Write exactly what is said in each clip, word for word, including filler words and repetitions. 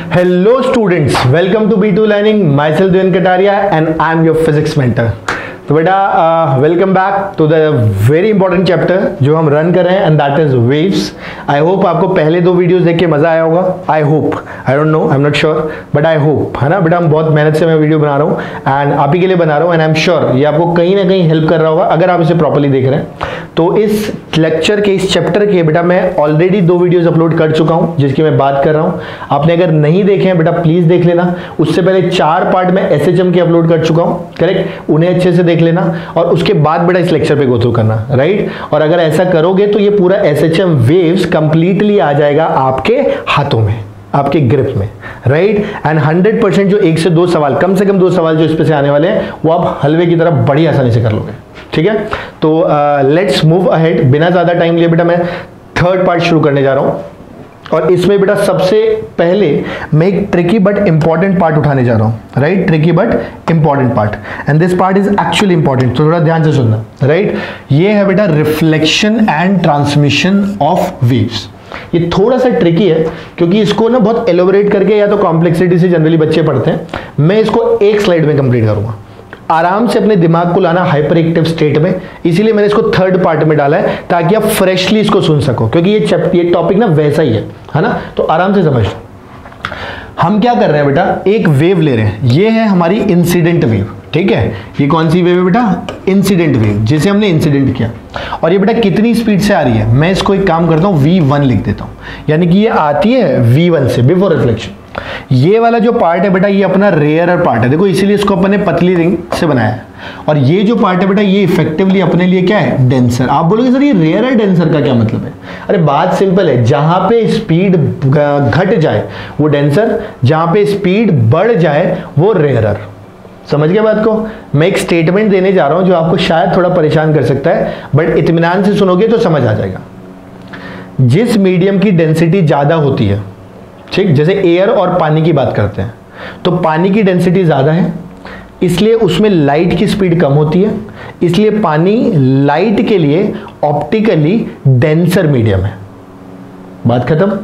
Hello students, welcome to B two Learning. Myself Devin Kataria and I am your physics mentor. तो बेटा welcome back to the very important chapter जो हम run कर रहे हैं and that is waves. I hope आपको पहले दो वीडियोस देख के मजा आया होगा. I hope, I don't know, I am not sure, but I hope, है ना बेटा. हम बहुत मेहनत से मैं वीडियो बना रहा हूँ एंड आप ही के लिए बना रहा हूँ एंड आई एम श्योर ये आपको कहीं ना कहीं हेल्प कर रहा होगा अगर आप इसे प्रॉपर्ली देख रहे हैं. तो इस लेक्चर के, इस चैप्टर के बेटा मैं ऑलरेडी दो वीडियोज अपलोड कर चुका हूँ जिसकी मैं बात कर रहा हूँ. आपने अगर नहीं देखे हैं बेटा प्लीज देख लेना. उससे पहले चार पार्ट में एस एच एम के अपलोड कर चुका हूँ, करेक्ट. उन्हें अच्छे से देख लेना और उसके बाद बेटा इस लेक्चर पे गो थ्रू करना, राइट. और अगर ऐसा करोगे तो ये पूरा S H M waves completely आ जाएगा आपके हाथों में, आपके ग्रिप में, राइट. एंड हंड्रेड परसेंट जो एक से दो सवाल, कम से कम दो सवाल जो इस पे से आने वाले हैं वो आप हलवे की तरफ बड़ी आसानी से कर लोगे, ठीक है. तो लेट्स मूव अहेड. बिना ज्यादा टाइम लिए बेटा मैं थर्ड पार्ट शुरू करने जा रहा हूं और इसमें बेटा सबसे पहले मैं एक ट्रिकी बट इंपॉर्टेंट पार्ट उठाने जा रहा हूं, right. Tricky but important part and this part is actually important, तो थोड़ा ध्यान से सुनना, राइट. ये है बेटा reflection and transmission of waves. ये थोड़ा सा ट्रिकी है क्योंकि इसको ना बहुत एलोबरेट करके या तो कॉम्प्लेक्सिटी से जनरली बच्चे पढ़ते हैं. मैं इसको एक स्लाइड में कंप्लीट करूंगा. आराम से अपने दिमाग को लाना हाइपर एक्टिव स्टेट में, इसीलिए मैंने इसको थर्ड पार्ट में डाला है ताकि आप फ्रेशली इसको सुन सको क्योंकि ये चैप्टर, ये टॉपिक ना वैसा ही है, है ना. तो आराम से समझ लो. हम क्या कर रहे हैं बेटा, एक वेव ले रहे हैं. ये है हमारी इंसिडेंट वेव, ठीक है. ये कौन सी वेव है बेटा, इंसिडेंट वेव, जिसे हमने इंसिडेंट किया. और ये बेटा कितनी स्पीड से आ रही है, मैं इसको एक काम करता हूँ वी वन लिख देता हूँ, यानी कि ये आती है वी वन से, बिफोर रिफ्लेक्शन. ये वाला जो पार्ट है बेटा ये अपना रेयरर पार्ट है, देखो इसीलिए इसको अपने पतली रिंग से बनाया है. और ये जो पार्ट है बेटा ये इफेक्टिवली अपने लिए क्या है, डेंसर. आप बोलोगे सर ये रेयरर डेंसर का क्या मतलब है. अरे बात सिंपल है, जहां पे स्पीड घट जाए वो डेंसर, जहां पे स्पीड बढ़ जाए वो रेयरर. समझ गए बात को. मैं एक स्टेटमेंट देने जा रहा हूं जो आपको शायद थोड़ा परेशान कर सकता है बट इत्मीनान से सुनोगे तो समझ आ जाएगा. जिस मीडियम की डेंसिटी ज्यादा होती है, ठीक, जैसे एयर और पानी की बात करते हैं, तो पानी की डेंसिटी ज्यादा है इसलिए उसमें लाइट की स्पीड कम होती है, इसलिए पानी लाइट के लिए ऑप्टिकली डेंसर मीडियम है. बात खत्म.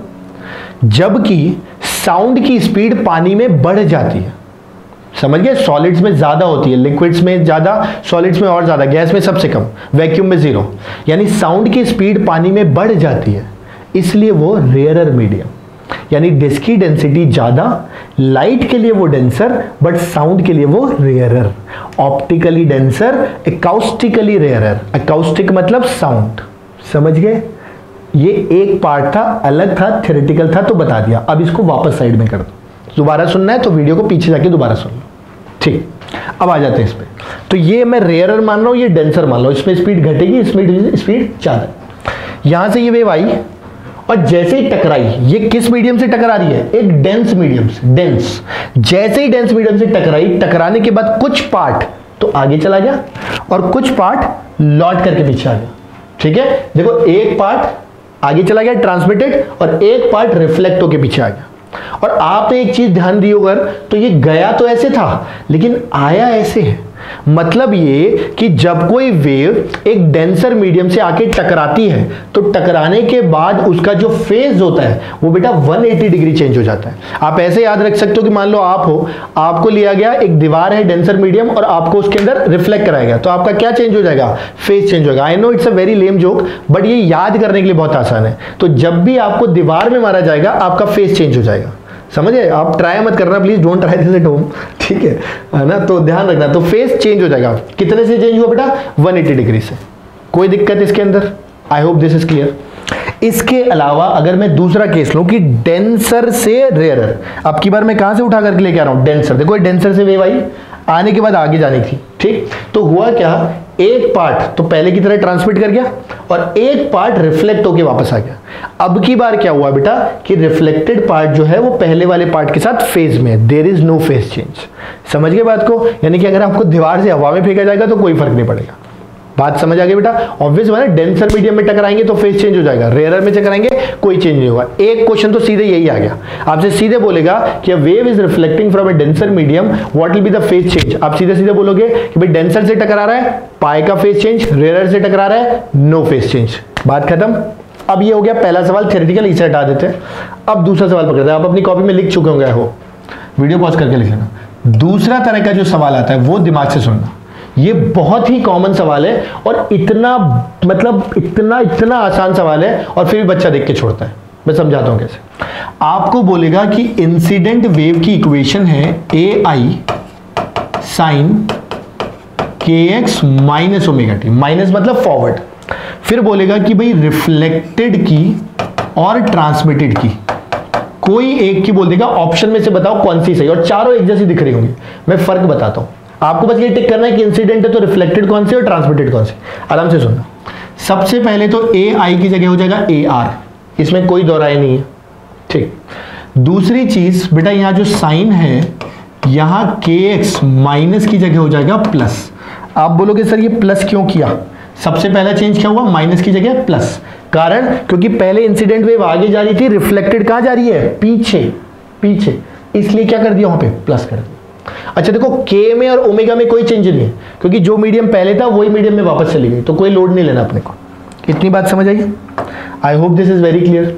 जबकि साउंड की स्पीड पानी में बढ़ जाती है. समझ गए. सॉलिड्स में ज्यादा होती है, लिक्विड्स में ज्यादा, सॉलिड्स में और ज्यादा, गैस में सबसे कम, वैक्यूम में जीरो. यानी साउंड की स्पीड पानी में बढ़ जाती है इसलिए वो रेयरर मीडियम, यानी जिसकी डेंसिटी ज्यादा, लाइट के लिए वो डेंसर बट साउंड के लिए वो rarer. Optically denser, acoustically rarer. Acoustic मतलब साउंड. समझ गए. ये एक पार्ट था, अलग था, थ्योरेटिकल था तो बता दिया. अब इसको वापस साइड में कर दो. दोबारा सुनना है तो वीडियो को पीछे जाके दोबारा सुन लो, ठीक. अब आ जाते हैं इस पे. तो ये मैं रेयरर मान रहा हूं, ये डेंसर मान लो. इसमें स्पीड घटेगी, इसमें स्पीड ज्यादा. यहां से ये वेव आई और जैसे ही टकराई, ये किस मीडियम से टकरा रही है, एक डेंस मीडियम से. डेंस, जैसे ही डेंस मीडियम से टकराई, टकराने के बाद कुछ पार्ट तो आगे चला गया और कुछ पार्ट लौट करके पीछे आ गया, ठीक है. देखो एक पार्ट आगे चला गया ट्रांसमिटेड और एक पार्ट रिफ्लेक्ट होके पीछे आ गया. और आपने एक चीज ध्यान दी होगा, तो ये गया तो ऐसे था लेकिन आया ऐसे है. मतलब ये कि जब कोई वेव एक डेंसर मीडियम से आके टकराती है तो टकराने के बाद उसका जो फेज होता है वो बेटा एक सौ अस्सी डिग्री चेंज हो जाता है. आप ऐसे याद रख सकते हो कि मान लो आप हो, आपको लिया गया एक दीवार है डेंसर मीडियम और आपको उसके अंदर रिफ्लेक्ट कराया गया, तो आपका क्या चेंज हो जाएगा, फेज चेंज होगा. I know it's a very lame joke but ये याद करने के लिए बहुत आसान है. तो जब भी आपको दीवार में मारा जाएगा आपका फेज चेंज हो जाएगा. समझे. आप ट्राई मत करना please, don't try this at home, ठीक है, है ना. तो ध्यान रखना. तो फेस चेंज हो जाएगा. कितने से चेंज हुआ बेटा, एक सौ अस्सी डिग्री से. कोई दिक्कत इसके अंदर. I hope this is clear. इसके अलावा अगर मैं दूसरा केस लूं कि डेंसर से रेयरर, अब की बार मैं कहां से उठा करके लेके आ रहा हूं, डेंसर. देखो डेंसर से वेव आई, आने के बाद आगे जानी थी, ठीक. तो हुआ क्या, एक पार्ट तो पहले की तरह ट्रांसमिट कर गया और एक पार्ट रिफ्लेक्ट होके वापस आ गया. अब की बार क्या हुआ बेटा कि रिफ्लेक्टेड पार्ट जो है वो पहले वाले पार्ट के साथ फेज में, there is no phase change. समझ गए बात को. यानी कि अगर आपको दीवार से हवा में फेंका जाएगा तो कोई फर्क नहीं पड़ेगा. बात समझ आ गई बेटा. ऑब्वियस बात है, डेंसर मीडियम में टकराएंगे तो फेज चेंज हो जाएगा, रेयरर में टकराएंगे कोई चेंज नहीं होगा. एक क्वेश्चन तो सीधे यही आ गया. आपसे सीधे बोलेगा कि a wave is reflecting from a denser medium, what will be the phase change. आप सीधे सीधे बोलोगे कि भाई डेंसर से टकरा रहा है, पाई का फेज चेंज, रेयरर से टकरा रहा है, नो फेज चेंज. बात खत्म. अब ये हो गया पहला सवाल थ्योरेटिकल, इसे हटा देते हैं। अब दूसरा सवाल पकड़ते हैं। आप अपनी कॉपी में लिख चुके होंगे, हो वीडियो पॉज करके लिख लेना। दूसरा तरह का जो सवाल आता है वो दिमाग से सुनना। ये बहुत ही कॉमन सवाल है और इतना मतलब इतना इतना आसान सवाल है और फिर भी बच्चा देख के छोड़ता है। मैं समझाता हूं कैसे। आपको बोलेगा कि इंसिडेंट वेव की इक्वेशन है A I sine k x minus omega t, minus मतलब फॉरवर्ड। फिर बोलेगा कि भाई रिफ्लेक्टेड की और ट्रांसमिटेड की कोई एक की बोल देगा, ऑप्शन में से बताओ कौन सी सही, और चारों एक जैसी दिख रही होंगी। मैं फर्क बताता हूं, आपको बस ये टिक करना है कि इंसिडेंट है तो रिफ्लेक्टेड कौन सी और ट्रांसमिटेड कौन सी। आराम से सुनना। सबसे पहले तो ए आई की जगह हो जाएगा ए आर, इसमें कोई दो राय नहीं है, ठीक। दूसरी चीज बेटा, यहां जो साइन है यहां के एक्स माइनस की जगह हो जाएगा प्लस। आप बोलोगे सर ये प्लस क्यों किया? सबसे पहला चेंज क्या हुआ? माइनस की जगह प्लस। कारण क्योंकि पहले इंसिडेंट वेव आगे जा रही थी, रिफ्लेक्टेड कहां जा रही है? पीछे पीछे, इसलिए क्या कर दिया वहां पे? प्लस कर दिया। अच्छा देखो, के में और ओमेगा में कोई चेंज नहीं है क्योंकि जो मीडियम पहले था वही मीडियम में वापस चली गई, तो कोई लोड नहीं लेना अपने को। इतनी बात समझ आई? I hope this is very clear.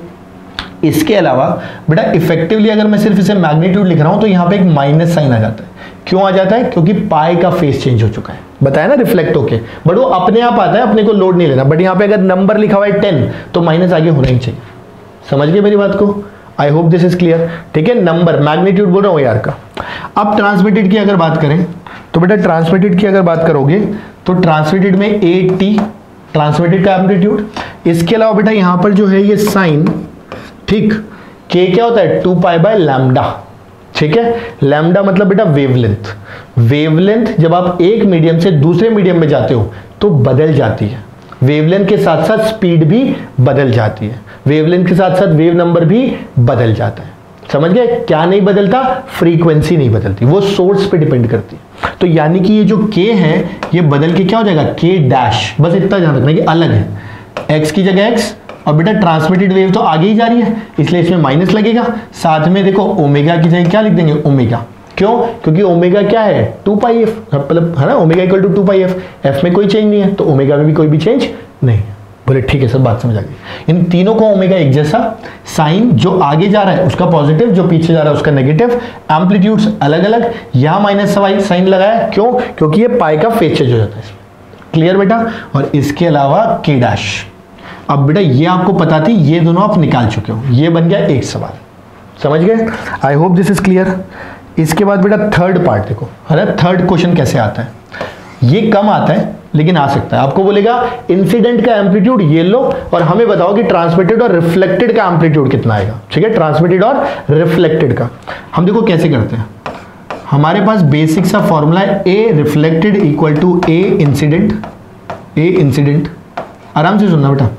इसके अलावा बेटा इफेक्टिवली अगर मैं सिर्फ इसे मैग्नीट्यूड लिख रहा हूं तो यहां पे एक माइनस साइन आ जाता है। क्यों आ जाता है? क्योंकि पाई का फेस चेंज हो चुका है, बताया ना, रिफ्लेक्ट होके, बट वो अपने आप आता है, अपने को लोड नहीं लेना। बट यहां पे अगर नंबर लिखा हुआ है टेन तो माइनस आगे होना ही चाहिए। समझ गए मेरी बात को? I hope this is clear. ठीक है, नंबर मैग्नीट्यूड बोल रहा हूं यार का। अब ट्रांसमिटेड की अगर बात करें तो बेटा ट्रांसमिटेड की अगर बात करोगे तो ट्रांसमिटेड में ए टी ट्रांसमिटेड का एम्पलीट्यूड। इसके अलावा बेटा यहां पर जो है ये साइन, ठीक, के क्या होता है? टू पाई बाय लैम्डा, ठीक है। लैम्डा मतलब बेटा वेवलेंथ। वेवलेंथ जब आप एक मीडियम से दूसरे मीडियम में जाते हो तो बदल जाती है। वेवलेंथ के साथ साथ स्पीड भी बदल जाती है, वेवलेंथ के साथ साथ वेव नंबर भी बदल जाता है। समझ गए? क्या नहीं बदलता? फ्रीक्वेंसी नहीं बदलती, वो सोर्स पे डिपेंड करती है। तो यानी कि ये जो के है ये बदल के क्या हो जाएगा? के डैश। बस इतना ध्यान रखना कि अलग है, एक्स की जगह एक्स। और बेटा ट्रांसमिटेड वेव तो आगे ही जा रही है इसलिए इसमें माइनस लगेगा। साथ में देखो ओमेगा की जगह क्या लिख देंगे? ओमेगा। क्यों? क्योंकि ओमेगा क्या है? टू पाई एफ, मतलब है ना, omega equal to two pi F. F में कोई चेंज नहीं है तो ओमेगा में भी कोई भी चेंज नहीं है। बोले ठीक है, सब बात समझ आ गई। इन तीनों को ओमेगा एक जैसा, साइन जो आगे जा रहा है उसका पॉजिटिव, जो पीछे जा रहा है उसका नेगेटिव, एम्पलीट्यूड्स अलग अलग। यहां माइनस साइन लगाया, क्यों? क्योंकि ये पाई का फेज चेंज हो जाता है इसमें। क्लियर बेटा? और इसके अलावा के डैश। अब बेटा ये आपको पता थी, ये दोनों आप निकाल चुके हो, ये बन गया एक सवाल। समझ गए? I hope this is clear. इसके बाद बेटा थर्ड पार्ट देखो, है ना, थर्ड क्वेश्चन कैसे आता है। ये कम आता है लेकिन आ सकता है। आपको बोलेगा इंसिडेंट का एम्पलीट्यूड ये लो और हमें बताओ कि ट्रांसमिटेड और रिफ्लेक्टेड का एम्पलीट्यूड कितना आएगा। ठीक है, ट्रांसमिटेड और रिफ्लेक्टेड का हम देखो कैसे करते हैं। हमारे पास बेसिक सा फॉर्मूला है, A reflected equal to A incident. A incident, आराम से सुनना बेटा।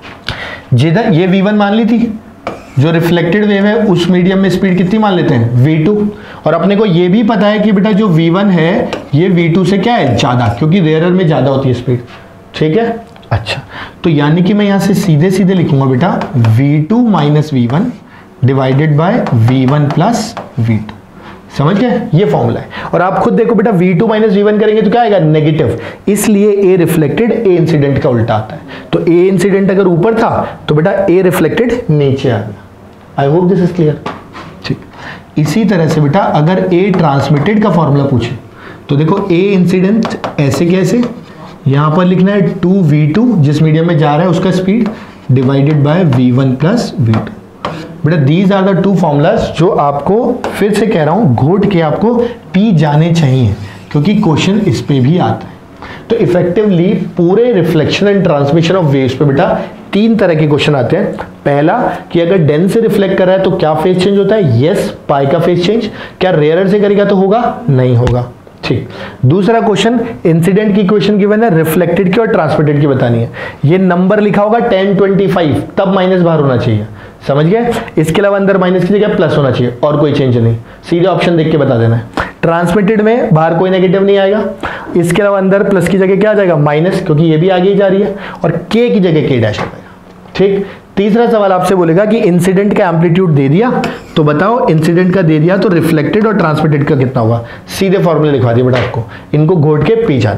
जिधर ये वी वन मान ली थी, जो रिफ्लेक्टेड वेव है उस मीडियम में स्पीड कितनी मान लेते हैं? V two. और अपने को ये भी पता है कि बेटा जो वी वन है ये वी टू से क्या है? ज्यादा, क्योंकि रेयरर में ज्यादा होती है स्पीड। ठीक है, अच्छा, तो यानी कि मैं यहां से सीधे सीधे लिखूंगा बेटा V two minus V one divided by V one plus V two. समझ गए? ये फॉर्मूला है। और आप खुद देखो बेटा V two minus V one करेंगे तो क्या आएगा? नेगेटिव। इसलिए ए रिफ्लेक्टेड ए इंसिडेंट का उल्टा आता है। तो ए इंसिडेंट अगर ऊपर था तो बेटा ए रिफ्लेक्टेड नीचे आ गया। I hope this is clear. ठीक, इसी तरह से बेटा अगर ए ट्रांसमिटेड का फॉर्मूला पूछे तो देखो ए इंसिडेंट ऐसे कैसे, यहां पर लिखना है टू वी टू जिस मीडियम में जा रहा है उसका speed divided by V one plus V two. बेटा these are the two formulas जो आपको फिर से कह रहा हूं घोट के आपको पी जाने चाहिए क्योंकि क्वेश्चन इस पे भी आता है। तो इफेक्टिवली पूरे reflection and transmission of waves पे बेटा तीन तरह के क्वेश्चन आते हैं। पहला कि अगर डेंस से रिफ्लेक्ट कर रहा है तो क्या फेज चेंज होता है? यस, पाई का फेज चेंज। क्या रेयरर से करेगा तो होगा? नहीं होगा। ठीक, दूसरा क्वेश्चन इंसिडेंट की इक्वेशन गिवन है, रिफ्लेक्टेड की और ट्रांसमिटेड की बतानी है। ये नंबर लिखा होगा टेन ट्वेंटी फाइव, तब माइनस बाहर होना चाहिए। समझ गए? इसके अलावा अंदर माइनस की जगह प्लस होना चाहिए और कोई चेंज नहीं। सीधे ऑप्शन देख के बता देना है। ट्रांसमिटेड में बाहर कोई नेगेटिव नहीं आएगा, इसके अलावा अंदर प्लस की जगह क्या आ जाएगा? माइनस, क्योंकि ये भी आगे ही जा रही है, और के की जगह के डैश आ जाएगा। ठीक, तीसरा सवाल आपसे बोलेगा कि इंसिडेंट का एम्पलीट्यूड दे दिया तो बताओ इंसिडेंट का दे दिया तो रिफ्लेक्टेड और ट्रांसमिटेड का कितना होगा? सीधे फॉर्मूला लिखवा दिया बेटा आपको, इनको घोट के पी जाना।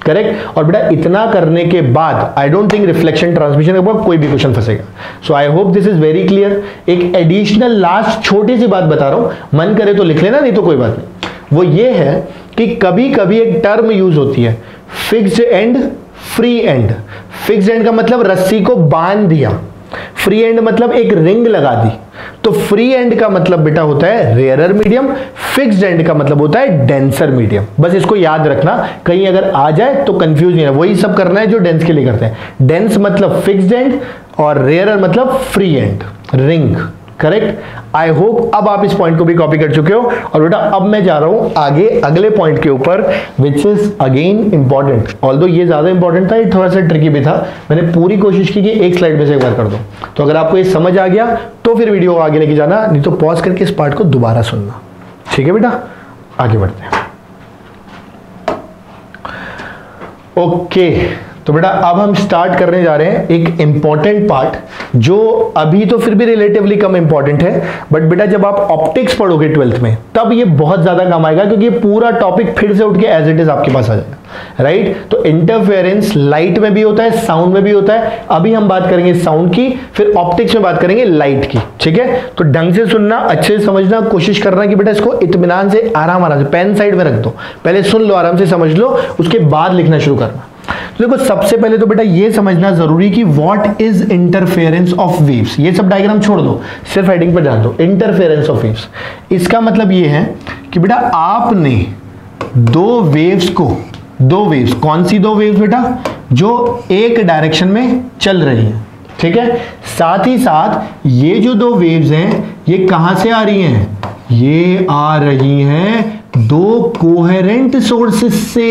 करेक्ट। और बेटा इतना करने के बाद I don't think reflection transmission के बाद कोई भी क्वेश्चन फंसेगा। So I hope this is very clear. एक एडिशनल लास्ट छोटी सी बात बता रहा हूं, मन करे तो लिख लेना, नहीं तो कोई बात नहीं। वो ये है कि कभी कभी एक टर्म यूज होती है, fixed end free end. Fixed end का मतलब रस्सी को बांध दिया, फ्री एंड मतलब एक रिंग लगा दी। तो फ्री एंड का मतलब बेटा होता है रेयरर मीडियम, फिक्स्ड एंड का मतलब होता है डेंसर मीडियम। बस इसको याद रखना, कहीं अगर आ जाए तो कंफ्यूज नहीं है। वही सब करना है जो डेंस के लिए करते हैं। डेंस मतलब फिक्स्ड एंड और रेयरर मतलब free end, ring, correct. I hope अब आप इस पॉइंट को भी कॉपी कर चुके हो। और बेटा अब मैं जा रहा हूं आगे अगले पॉइंट के ऊपर, which is again important. Although ये ज्यादा इंपॉर्टेंट था, ये थोड़ा सा ट्रिकी भी था। मैंने पूरी कोशिश की कि एक स्लाइड में से एक बार कर दो। तो अगर आपको ये समझ आ गया तो फिर वीडियो को आगे लेके जाना, नहीं तो पॉज करके इस पार्ट को दोबारा सुनना। ठीक है बेटा, आगे बढ़ते हैं। Okay okay. तो बेटा अब हम स्टार्ट करने जा रहे हैं एक इंपॉर्टेंट पार्ट, जो अभी तो फिर भी रिलेटिवली कम इंपॉर्टेंट है, बट बेटा जब आप ऑप्टिक्स पढ़ोगे ट्वेल्थ में तब ये बहुत ज्यादा काम आएगा, क्योंकि ये पूरा टॉपिक फिर से उठ के एज इट इज आपके पास आ जाएगा, राइट। तो इंटरफेरेंस लाइट में भी होता है, साउंड में भी होता है। अभी हम बात करेंगे साउंड की, फिर ऑप्टिक्स में बात करेंगे लाइट की। ठीक है, तो ढंग से सुनना, अच्छे से समझना, कोशिश करना कि बेटा इसको इत्मीनान से आराम आराम से पेन साइड में रख दो, पहले सुन लो, आराम से समझ लो, उसके बाद लिखना शुरू करना। तो देखो सबसे पहले तो बेटा ये समझना जरूरी कि what is interference of waves. ये सब डायग्राम छोड़ दो, सिर्फ हेडिंग पर ध्यान दो। इंटरफेरेंस ऑफ वेव्स, इसका मतलब ये है कि बेटा आपने दो वेव्स को, दो वेव्स, कौन सी दो वेव्स बेटा, जो एक डायरेक्शन में चल रही हैं, ठीक है। साथ ही साथ ये जो दो वेव्स हैं ये कहां से आ रही हैं, ये आ रही हैं दो कोहेरेंट सोर्सेस से।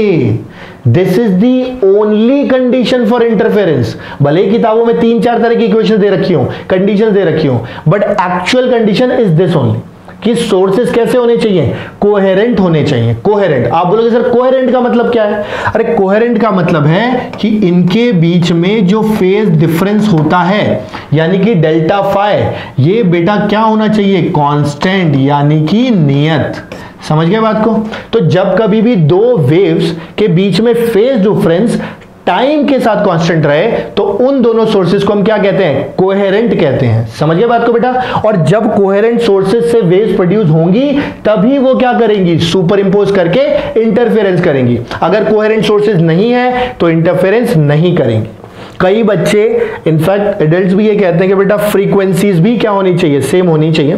This is the only condition for interference. भले ही किताबों में तीन चार तरह की इक्वेशन दे रखी हो, कंडीशन दे रखी हो, but actual condition is this only, कि सोर्सेस कैसे होने चाहिए, कोहेरेंट होने चाहिए। कोहेरेंट, आप बोलोगे सर कोहेरेंट का मतलब क्या है? अरे कोहेरेंट का मतलब है कि इनके बीच में जो फेज डिफरेंस होता है, यानी कि डेल्टा फाई, ये बेटा क्या होना चाहिए, कांस्टेंट, यानी कि नियत। समझ गए बात को? तो जब कभी भी दो वेव्स के बीच में फेज डिफरेंस टाइम के साथ कांस्टेंट रहे तो उन दोनों सोर्सेज को हम क्या कहते हैं, कोहेरेंट कहते हैं। समझ गए बात को बेटा? और जब कोहेरेंट सोर्सेज से वेव्स प्रोड्यूस होंगी तभी वो क्या करेंगी, सुपर इंपोज करके इंटरफेरेंस करेंगी। अगर कोहेरेंट सोर्सेज नहीं है तो इंटरफेरेंस नहीं करेंगी। कई बच्चे, इनफैक्ट एडल्ट्स भी ये कहते हैं कि बेटा फ्रीक्वेंसीज भी क्या होनी चाहिए, सेम होनी चाहिए।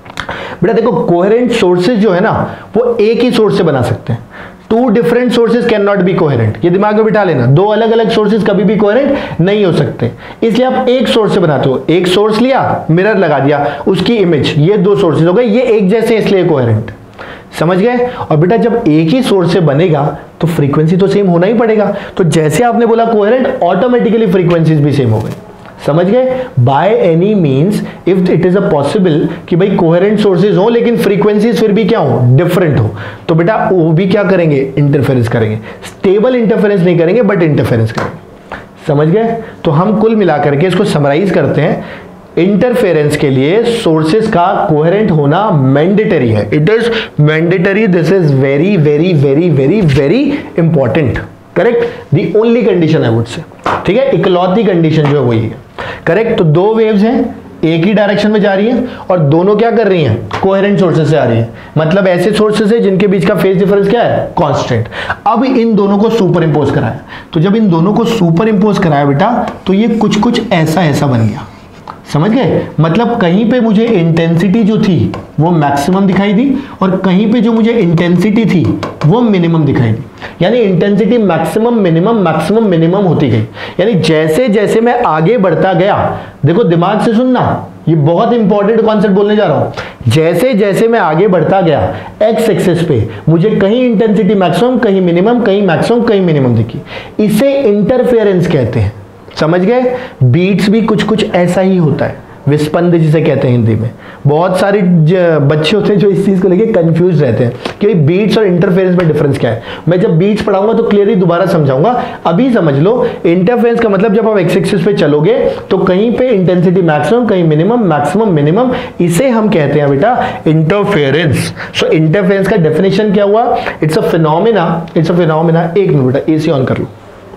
बेटा देखो कोहेरेंट सोर्सेज जो है ना वो एक ही सोर्स से बना सकते हैं। Two different sources can not be coherent, ये दिमाग में बिठा लेना। दो अलग अलग सोर्सेज कभी भी कोहेरेंट नहीं हो सकते, इसलिए आप एक सोर्स से बनाते हो। एक सोर्स लिया, मिरर लगा दिया, उसकी इमेज, ये दो सोर्सेज हो गए, ये एक जैसे इसलिए कोहेरेंट। समझ गए? और बेटा जब एक ही सोर्स से बनेगा तो फ्रीक्वेंसी तो सेम होना ही पड़ेगा। तो जैसे आपने बोला कोहेरेंट, ऑटोमेटिकली फ्रीक्वेंसीज भी सेम हो गई। समझ गए? By any means if it is a possible कि भाई कोहेरेंट सोर्सेज हो लेकिन फ्रीक्वेंसीज फिर भी क्या हो, डिफरेंट हो, तो बेटा वो भी क्या करेंगे, इंटरफेरेंस करेंगे। स्टेबल इंटरफेरेंस नहीं करेंगे बट इंटरफेरेंस करेंगे। समझ गए? तो हम कुल मिलाकर के इसको समराइज करते हैं। इंटरफेरेंस के लिए सोर्सेज का कोहेरेंट होना मैंडेटरी है। It is mandatory, this is very very very very very important. Correct? The only condition I would say, ठीक है, इकलौती कंडीशन जो है वही है। करेक्ट? तो दो वेव्स हैं, एक ही डायरेक्शन में जा रही हैं और दोनों क्या कर रही हैं, कोहेरेंट सोर्सेज से आ रही हैं। मतलब ऐसे सोर्सेज है जिनके बीच का फेज डिफरेंस क्या है, कांस्टेंट। अब इन दोनों को सुपर इंपोज कराया, तो जब इन दोनों को सुपर इंपोज कराया बेटा तो ये कुछ कुछ ऐसा ऐसा बन गया। समझ गए? मतलब कहीं पे मुझे इंटेंसिटी जो थी वो मैक्सिमम दिखाई दी और कहीं पे जो मुझे इंटेंसिटी थी वो मिनिमम दिखाई दी। यानी intensity maximum minimum maximum minimum होती गई। यानी जैसे जैसे मैं आगे बढ़ता गया, देखो दिमाग से सुनना, ये बहुत इंपॉर्टेंट कॉन्सेप्ट बोलने जा रहा हूं। जैसे जैसे मैं आगे बढ़ता गया एक्स एक्सिस पे मुझे कहीं इंटेंसिटी मैक्सिमम, कहीं मिनिमम, कहीं मैक्सिमम, कहीं मिनिमम दिखी। इसे इंटरफेरेंस कहते हैं। समझ गए? बीट्स भी कुछ कुछ ऐसा ही होता है। विस्पंद जिसे कहते हैं हिंदी में। बहुत सारे बच्चे होते हैं जो इस चीज को लेके कंफ्यूज रहते हैं कि बीट्स और इंटरफेरेंस में डिफरेंस क्या है। मैं जब बीट्स पढ़ाऊंगा तो क्लियरली दोबारा समझाऊंगा, अभी समझ लो। इंटरफेरेंस का मतलब जब आप एक्स एक्सिस पे चलोगे तो कहीं पे इंटेंसिटी मैक्सिमम, कहीं मिनिमम, मैक्सिमम मिनिमम, इसे हम कहते हैं बेटा इंटरफेरेंस। सो इंटरफेरेंस का डेफिनेशन क्या हुआ? It's a phenomena, it's a phenomena. एक मिनट बेटा, एसी ऑन कर लो,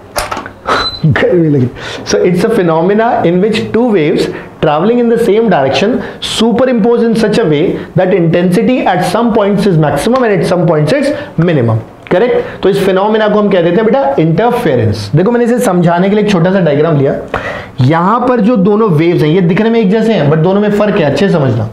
गर्मी लगी। So it's a phenomena in which two waves traveling in the same direction superimpose in such a way that intensity at some points is maximum and at some points is minimum. Correct? तो इस phenomena को हम कह देते हैं बेटा interference. देखो मैंने इसे समझाने के लिए एक छोटा सा डायग्राम लिया। यहां पर जो दोनों वेव्स हैं ये दिखने में एक जैसे हैं बट दोनों में फर्क है, अच्छे समझना,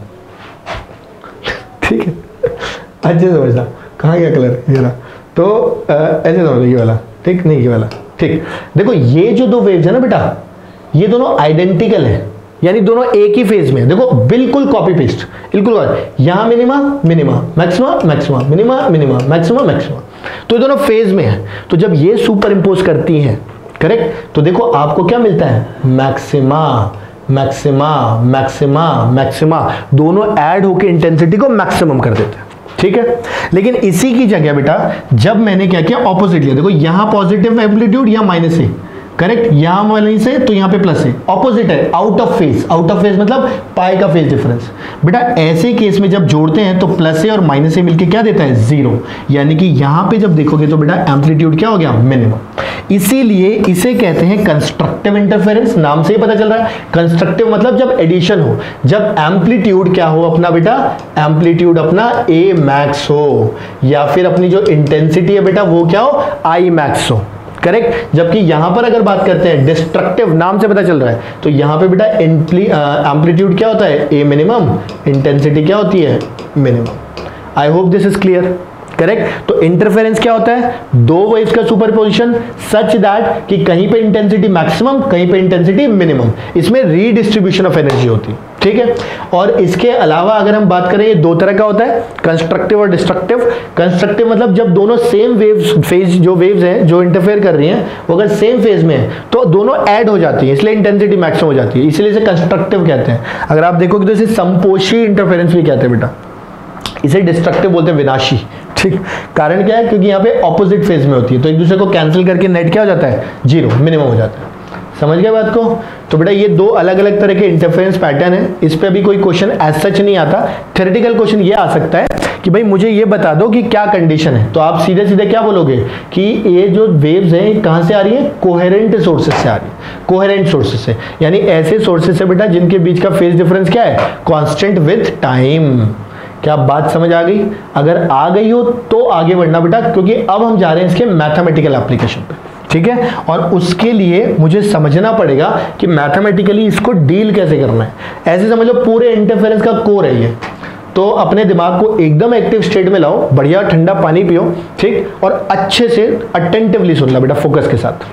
ठीक है? अच्छे समझना। कहाँ गया कलर? ये रहा। तो आ, ऐसे समझो, ये वाला, ठीक? नहीं ये वाला, ठीक। देखो ये जो दो वेव्स है ना बेटा, ये दोनों आइडेंटिकल है, यानी दोनों एक ही फेज में है। देखो बिल्कुल कॉपी पेस्ट, बिल्कुल। यहां minima minima, maxima maxima, minima minima, maxima maxima, तो ये दोनों फेज में है। तो जब ये सुपर इंपोज करती हैं, करेक्ट, तो देखो आपको क्या मिलता है? मैक्सिमा मैक्सिमा मैक्सिमा मैक्सिमा, दोनों ऐड होकर इंटेंसिटी को मैक्सिमम कर देते हैं, ठीक है? लेकिन इसी की जगह बेटा जब मैंने क्या किया, ऑपोजिट लिया। देखो यहां पॉजिटिव एम्पलीट्यूड, यहां माइनस है, करेक्ट? यहां माइनस है तो यहां पे प्लस है, ऑपोजिट है, out of phase. Out of phase मतलब पाई का फेज डिफरेंस। बेटा ऐसे केस में जब जोड़ते हैं तो प्लस है और माइनस है मिलके क्या देता है? जीरो। यानी कि यहां पे जब देखोगे तो बेटा एम्पलीट्यूड क्या हो गया? मिनिमम। इसीलिए इसे कहते हैं कंस्ट्रक्टिव इंटरफेरेंस। नाम से ही पता चल रहा है, कंस्ट्रक्टिव मतलब जब एडिशन हो, जब एम्पलीट्यूड क्या हो अपना बेटा, एम्पलीट्यूड अपना ए मैक्स हो, या फिर अपनी जो इंटेंसिटी है बेटा वो क्या हो? आई मैक्स हो, करेक्ट? जबकि यहां पर अगर बात करते हैं डिस्ट्रक्टिव, नाम से पता चल रहा है, तो यहां पे बेटा एम्पलीट्यूड क्या होता है? ए मिनिमम, इंटेंसिटी क्या होती है? Minimum. I hope this is clear, correct? तो इंटरफेरेंस क्या होता है? दो वेव्स का सुपरपोजिशन सच दैट कि कहीं पे इंटेंसिटी मैक्सिमम, कहीं पे इंटेंसिटी मिनिमम, इसमें रीडिस्ट्रीब्यूशन ऑफ एनर्जी होती है, ठीक है? और इसके अलावा अगर हम बात करें, ये दो तरह का होता है, कंस्ट्रक्टिव और डिस्ट्रक्टिव। कंस्ट्रक्टिव मतलब जब दोनों सेम वेव्स, फेज जो वेव्स हैं जो इंटरफेयर कर रही हैं वो अगर सेम फेज में है तो दोनों ऐड हो जाती है, इसलिए इंटेंसिटी मैक्सिमम हो जाती है, इसलिए इसे कंस्ट्रक्टिव कहते हैं। अगर आप देखोगे तो इसे संपोषी इंटरफेरेंस भी कहते हैं बेटा, इसे डिस्ट्रक्टिव बोलते हैं, विनाशी, ठीक? कारण क्या है? क्योंकि यहाँ पे ऑपोजिट फेज में होती है, तो एक दूसरे को कैंसिल करके नेट क्या हो जाता है? जीरो, मिनिमम हो जाता है। समझ गए बात को? तो बेटा ये दो अलग अलग तरह के इंटरफेरेंस पैटर्न है, इस पे अभी कोई क्वेश्चन एज सच नहीं आता। थ्योरेटिकल क्वेश्चन ये आ सकता है कि भाई मुझे ये बता दो कि क्या कंडीशन है, तो आप सीधे सीधे क्या बोलोगे कि ये जो वेव्स हैं कहां से आ रही है? कोहेरेंट सोर्सेज से आ रही है, कोहेरेंट सोर्सेज से, यानी ऐसे सोर्सेज से बेटा जिनके बीच का फेज डिफरेंस क्या है? Constant with time. क्या बात समझ आ गई? अगर आ गई हो तो आगे बढ़ना बेटा, क्योंकि अब हम जा रहे हैं इसके मैथमेटिकल एप्लीकेशन पे, ठीक है? और उसके लिए मुझे समझना पड़ेगा कि मैथमेटिकली इसको डील कैसे करना है। ऐसे समझ लो पूरे इंटरफेरेंस का कोर है ये। तो अपने दिमाग को एकदम एक्टिव स्टेट में लाओ, बढ़िया ठंडा पानी पियो, ठीक? और अच्छे से अटेंटिवली सुनना बेटा, फोकस के साथ।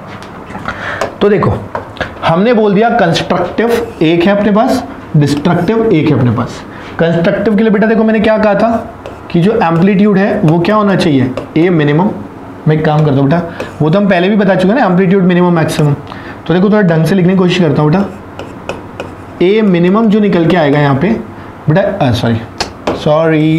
तो देखो हमने बोल दिया कंस्ट्रक्टिव एक है अपने पास, डिस्ट्रक्टिव एक है अपने पास। कंस्ट्रक्टिव के लिए बेटा देखो मैंने क्या कहा था कि जो एम्पलीट्यूड है वो क्या होना चाहिए? A minimum. मैं एक काम करता हूँ बेटा, वो तो हम पहले भी बता चुके हैं ना, एम्पलीट्यूड मिनिमम मैक्सिमम। तो देखो थोड़ा ढंग से लिखने की कोशिश करता हूँ बेटा। ए मिनिमम जो निकल के आएगा यहाँ पे बेटा, sorry sorry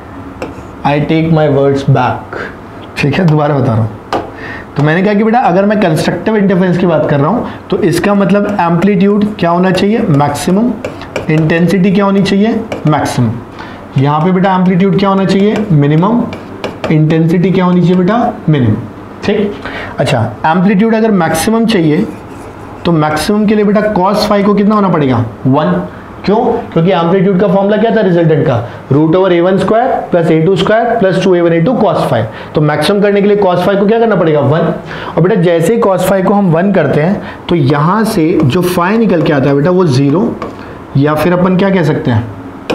I take my words back, ठीक है? दोबारा बता रहा हूँ। तो मैंने कहा कि बेटा अगर मैं कंस्ट्रक्टिव इंटरफेरेंस की बात कर रहा हूँ तो इसका मतलब एम्पलीट्यूड क्या होना चाहिए? मैक्सिमम। इंटेंसिटी क्या होनी चाहिए? मैक्सिमम। यहाँ पे बेटा एम्पलीट्यूड क्या होना चाहिए? मिनिमम। इंटेंसिटी क्या होनी चाहिए बेटा? मिनिमम, ठीक? अच्छा, एम्पलीट्यूड अगर मैक्सिमम चाहिए तो मैक्सिमम के लिए बेटा कॉस फाई को कितना होना पड़ेगा? वन। क्यों? क्योंकि एम्पलीट्यूड का फॉर्मूला क्या था रिजल्टेंट का? Root over A one square plus A two square plus two A one A two cos phi. तो मैक्सिमम करने के लिए कॉस फाइव को क्या करना पड़ेगा? वन। और बेटा जैसे ही कॉस फाइव को हम वन करते हैं तो यहां से जो फाई निकल के आता है बेटा वो जीरो, या फिर अपन क्या कह सकते हैं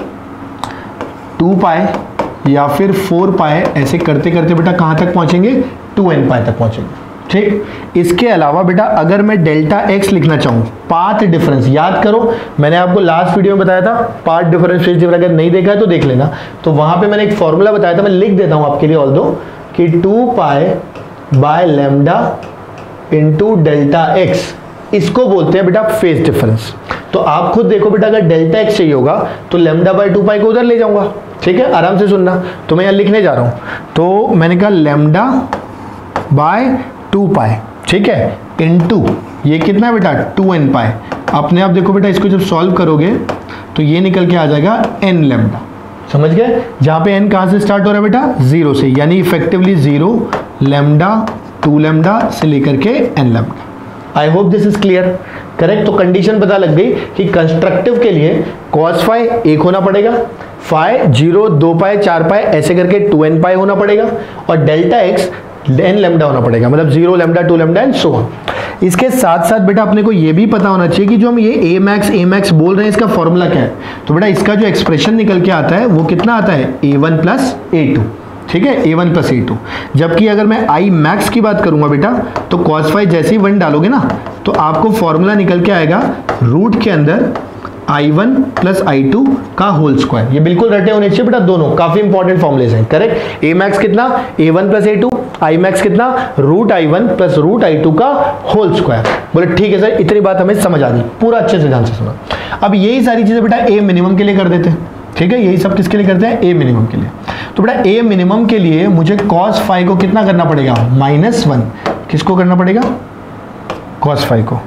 टू पाए या फिर फोर पाए। ऐसे करते करते बेटा कहां तक पहुंचेंगे? टू एन पाए तक पहुंचेंगे, ठीक? इसके अलावा बेटा अगर मैं डेल्टा एक्स लिखना चाहूं, पाथ डिफरेंस, याद करो मैंने आपको लास्ट वीडियो में बताया था पाथ डिफरेंस, फेज डिफरेंस, अगर नहीं देखा है तो देख लेना। तो वहां पे मैंने एक फॉर्मूला बताया था, मैं लिख देता हूं आपके लिए ऑल दो, कि two pi by lambda into delta X, इसको बोलते हैं बेटा फेज डिफरेंस। तो आप खुद देखो बेटा, अगर डेल्टा एक्स चाहिए होगा तो लेमडा बाय टू पाई को उधर ले जाऊंगा। ठीक है, आराम से सुनना। तो मैं यहाँ लिखने जा रहा हूँ, तो मैंने कहा लेमडा बाय टू पाई, ठीक है, इनटू ये कितना है बेटा, टू एन पाई। अपने आप देखो बेटा, इसको जब सॉल्व करोगे तो ये निकल के आ जाएगा एन लेमडा। समझ गए? जहाँ पे एन कहाँ से स्टार्ट हो रहा है बेटा, जीरो से, यानी effectively zero lambda two lambda से लेकर के n lambda. I hope this is clear. Correct. तो कंडीशन पता लग गई कि कंस्ट्रक्टिव के लिए कॉस फाई एक होना पड़ेगा, फाई जीरो दो पाई चार पाई ऐसे करके टू एन पाई होना पड़ेगा, और डेल्टा एक्स एन लेमडा होना पड़ेगा, मतलब zero lambda two lambda and so on. इसके साथ साथ बेटा अपने को ये भी पता होना चाहिए कि जो हम ये ए मैक्स ए मैक्स बोल रहे हैं इसका फॉर्मूला क्या है। तो बेटा इसका जो एक्सप्रेशन निकल के आता है वो कितना आता है, A one plus A two. ठीक है, A one plus A two. जबकि अगर मैं आई मैक्स की बात करूंगा बेटा, तो कॉस फाई जैसे ही वन डालोगे ना तो आपको फॉर्मूला निकल के आएगा रूट के अंदर I one plus I two का होल स्क्वायर। ये बिल्कुल रटे होने चाहिए बेटा, दोनों काफी इंपॉर्टेंट फॉर्मुलेज हैं। करेक्ट। ए मैक्स कितना, A one plus A two, I max कितना, root I one plus root I two का होल स्क्वायर। बोले ठीक है सर, इतनी बात हमें समझ आ गई, पूरा अच्छे से ध्यान से सुना। अब यही सारी चीजें बेटा ए मिनिमम के लिए कर देते हैं। ठीक है, यही सब किसके लिए करते हैं, ए मिनिमम के लिए। तो बेटा ए मिनिमम के लिए मुझे कॉस फाई को कितना करना पड़ेगा, माइनस वन। किसको करना पड़ेगा, कॉस फाई को।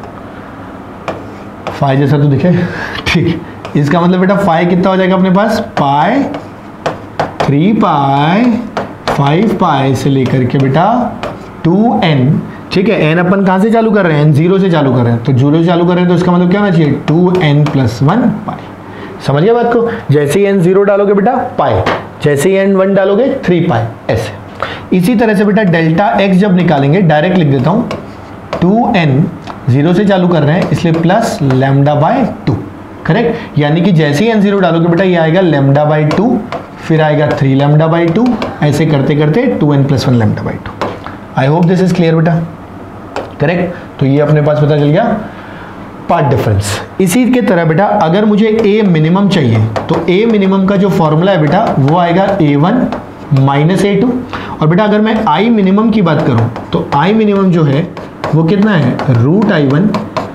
फाई जैसा तो दिखे, ठीक। इसका मतलब बेटा फाई कितना हो जाएगा अपने पास, पाई थ्री पाई फाइव पाई से लेकर के बेटा टू एन। ठीक है, एन अपन कहां से चालू कर रहे हैं, एन जीरो से चालू कर रहे हैं, तो जीरो से चालू कर रहे हैं तो इसका मतलब क्या होना चाहिए, two N plus one pi. समझ गया बात को? जैसे ही एन जीरो डालोगे बेटा पाई, जैसे ही एन वन डालोगे थ्री पाई, ऐसे। इसी तरह से बेटा डेल्टा एक्स जब निकालेंगे, डायरेक्ट लिख देता हूं, टू एन जीरो से चालू कर रहे हैं इसलिए plus lambda by two. Correct. यानी कि जैसे ही एन जीरो डालोगे बेटा ये आएगा लेमडा बाय टू, फिर आएगा थ्री लेमडा बाय टू, ऐसे करते करते two N plus one lambda by two. I hope this is clear बेटा। करेक्ट। तो ये अपने पास पता चल गया पार्ट डिफरेंस। इसी के तरह बेटा अगर मुझे ए मिनिमम चाहिए तो ए मिनिमम का जो फॉर्मूला है बेटा वो आएगा A one minus A two. और बेटा अगर मैं आई मिनिमम की बात करूं तो आई मिनिमम जो है वो कितना है, root I one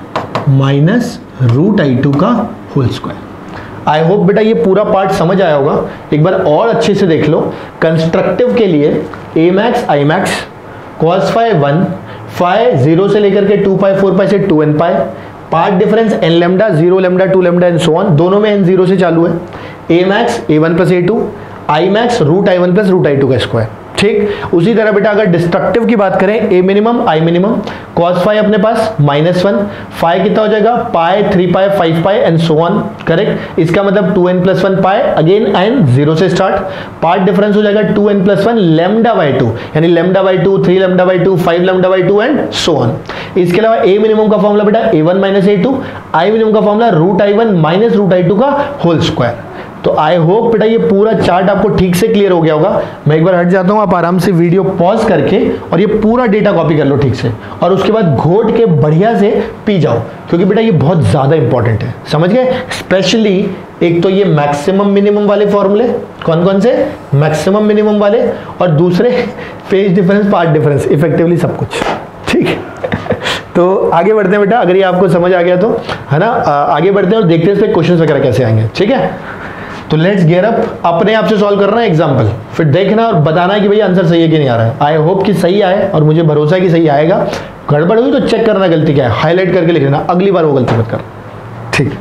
minus root I two का होल स्क्वायर। आई होप बेटा ये पूरा पार्ट समझ आया होगा। एक बार और अच्छे से देख लो। कंस्ट्रक्टिव के लिए A max I max cos phi one, phi zero से लेकर के टू पाई फोर पाई से two n pi, path difference n lambda zero lambda two lambda and so on, दोनों में एन जीरो से चालू है। A max A one plus A two, I max root I one plus root I two का square. ठीक। उसी तरह बेटा अगर डिस्ट्रक्टिव की बात करें, ए minimum I minimum, cos phi अपने पास माइनस वन, फाई कितना हो जाएगा, pi three pi five pi and so on. Correct. इसका मतलब two N plus one pi, again n zero से स्टार्ट, पार्ट डिफरेंस हो जाएगा two N plus one lambda by two, यानी lambda by two, three lambda by two, five lambda by two and so on. इसके अलावा A minimum का formula बेटा A one minus A two, I minimum का formula root I one minus root I two का whole square. तो I hope बेटा ये पूरा चार्ट आपको ठीक से क्लियर हो गया होगा। मैं एक बार हट जाता हूं, आप आराम से वीडियो पॉज करके और ये पूरा डेटा कॉपी कर लो ठीक से, और उसके बाद घोट के बढ़िया से पी जाओ, क्योंकि बेटा ये बहुत ज्यादा इंपॉर्टेंट है। समझ गए? स्पेशली एक तो ये मैक्सिमम मिनिमम वाले फॉर्मूले, कौन कौन से, मैक्सिमम मिनिमम वाले, और दूसरे phase difference path difference, effectively सब कुछ। ठीक है तो आगे बढ़ते हैं बेटा, अगर ये आपको समझ आ गया तो, है ना। आगे बढ़ते हैं और देखते हैं इस पे क्वेश्चंस वगैरह कैसे आएंगे। ठीक है, तो लेट्स गेयर अप। अपने आप से सॉल्व करना है एग्जांपल, फिर देखना और बताना है कि भैया आंसर सही है कि नहीं आ रहा है। आई होप कि सही आए, और मुझे भरोसा है कि सही आएगा। गड़बड़ हुई तो चेक करना गलती क्या है, हाईलाइट करके लिख लेना, अगली बार वो गलती मत कर। ठीक।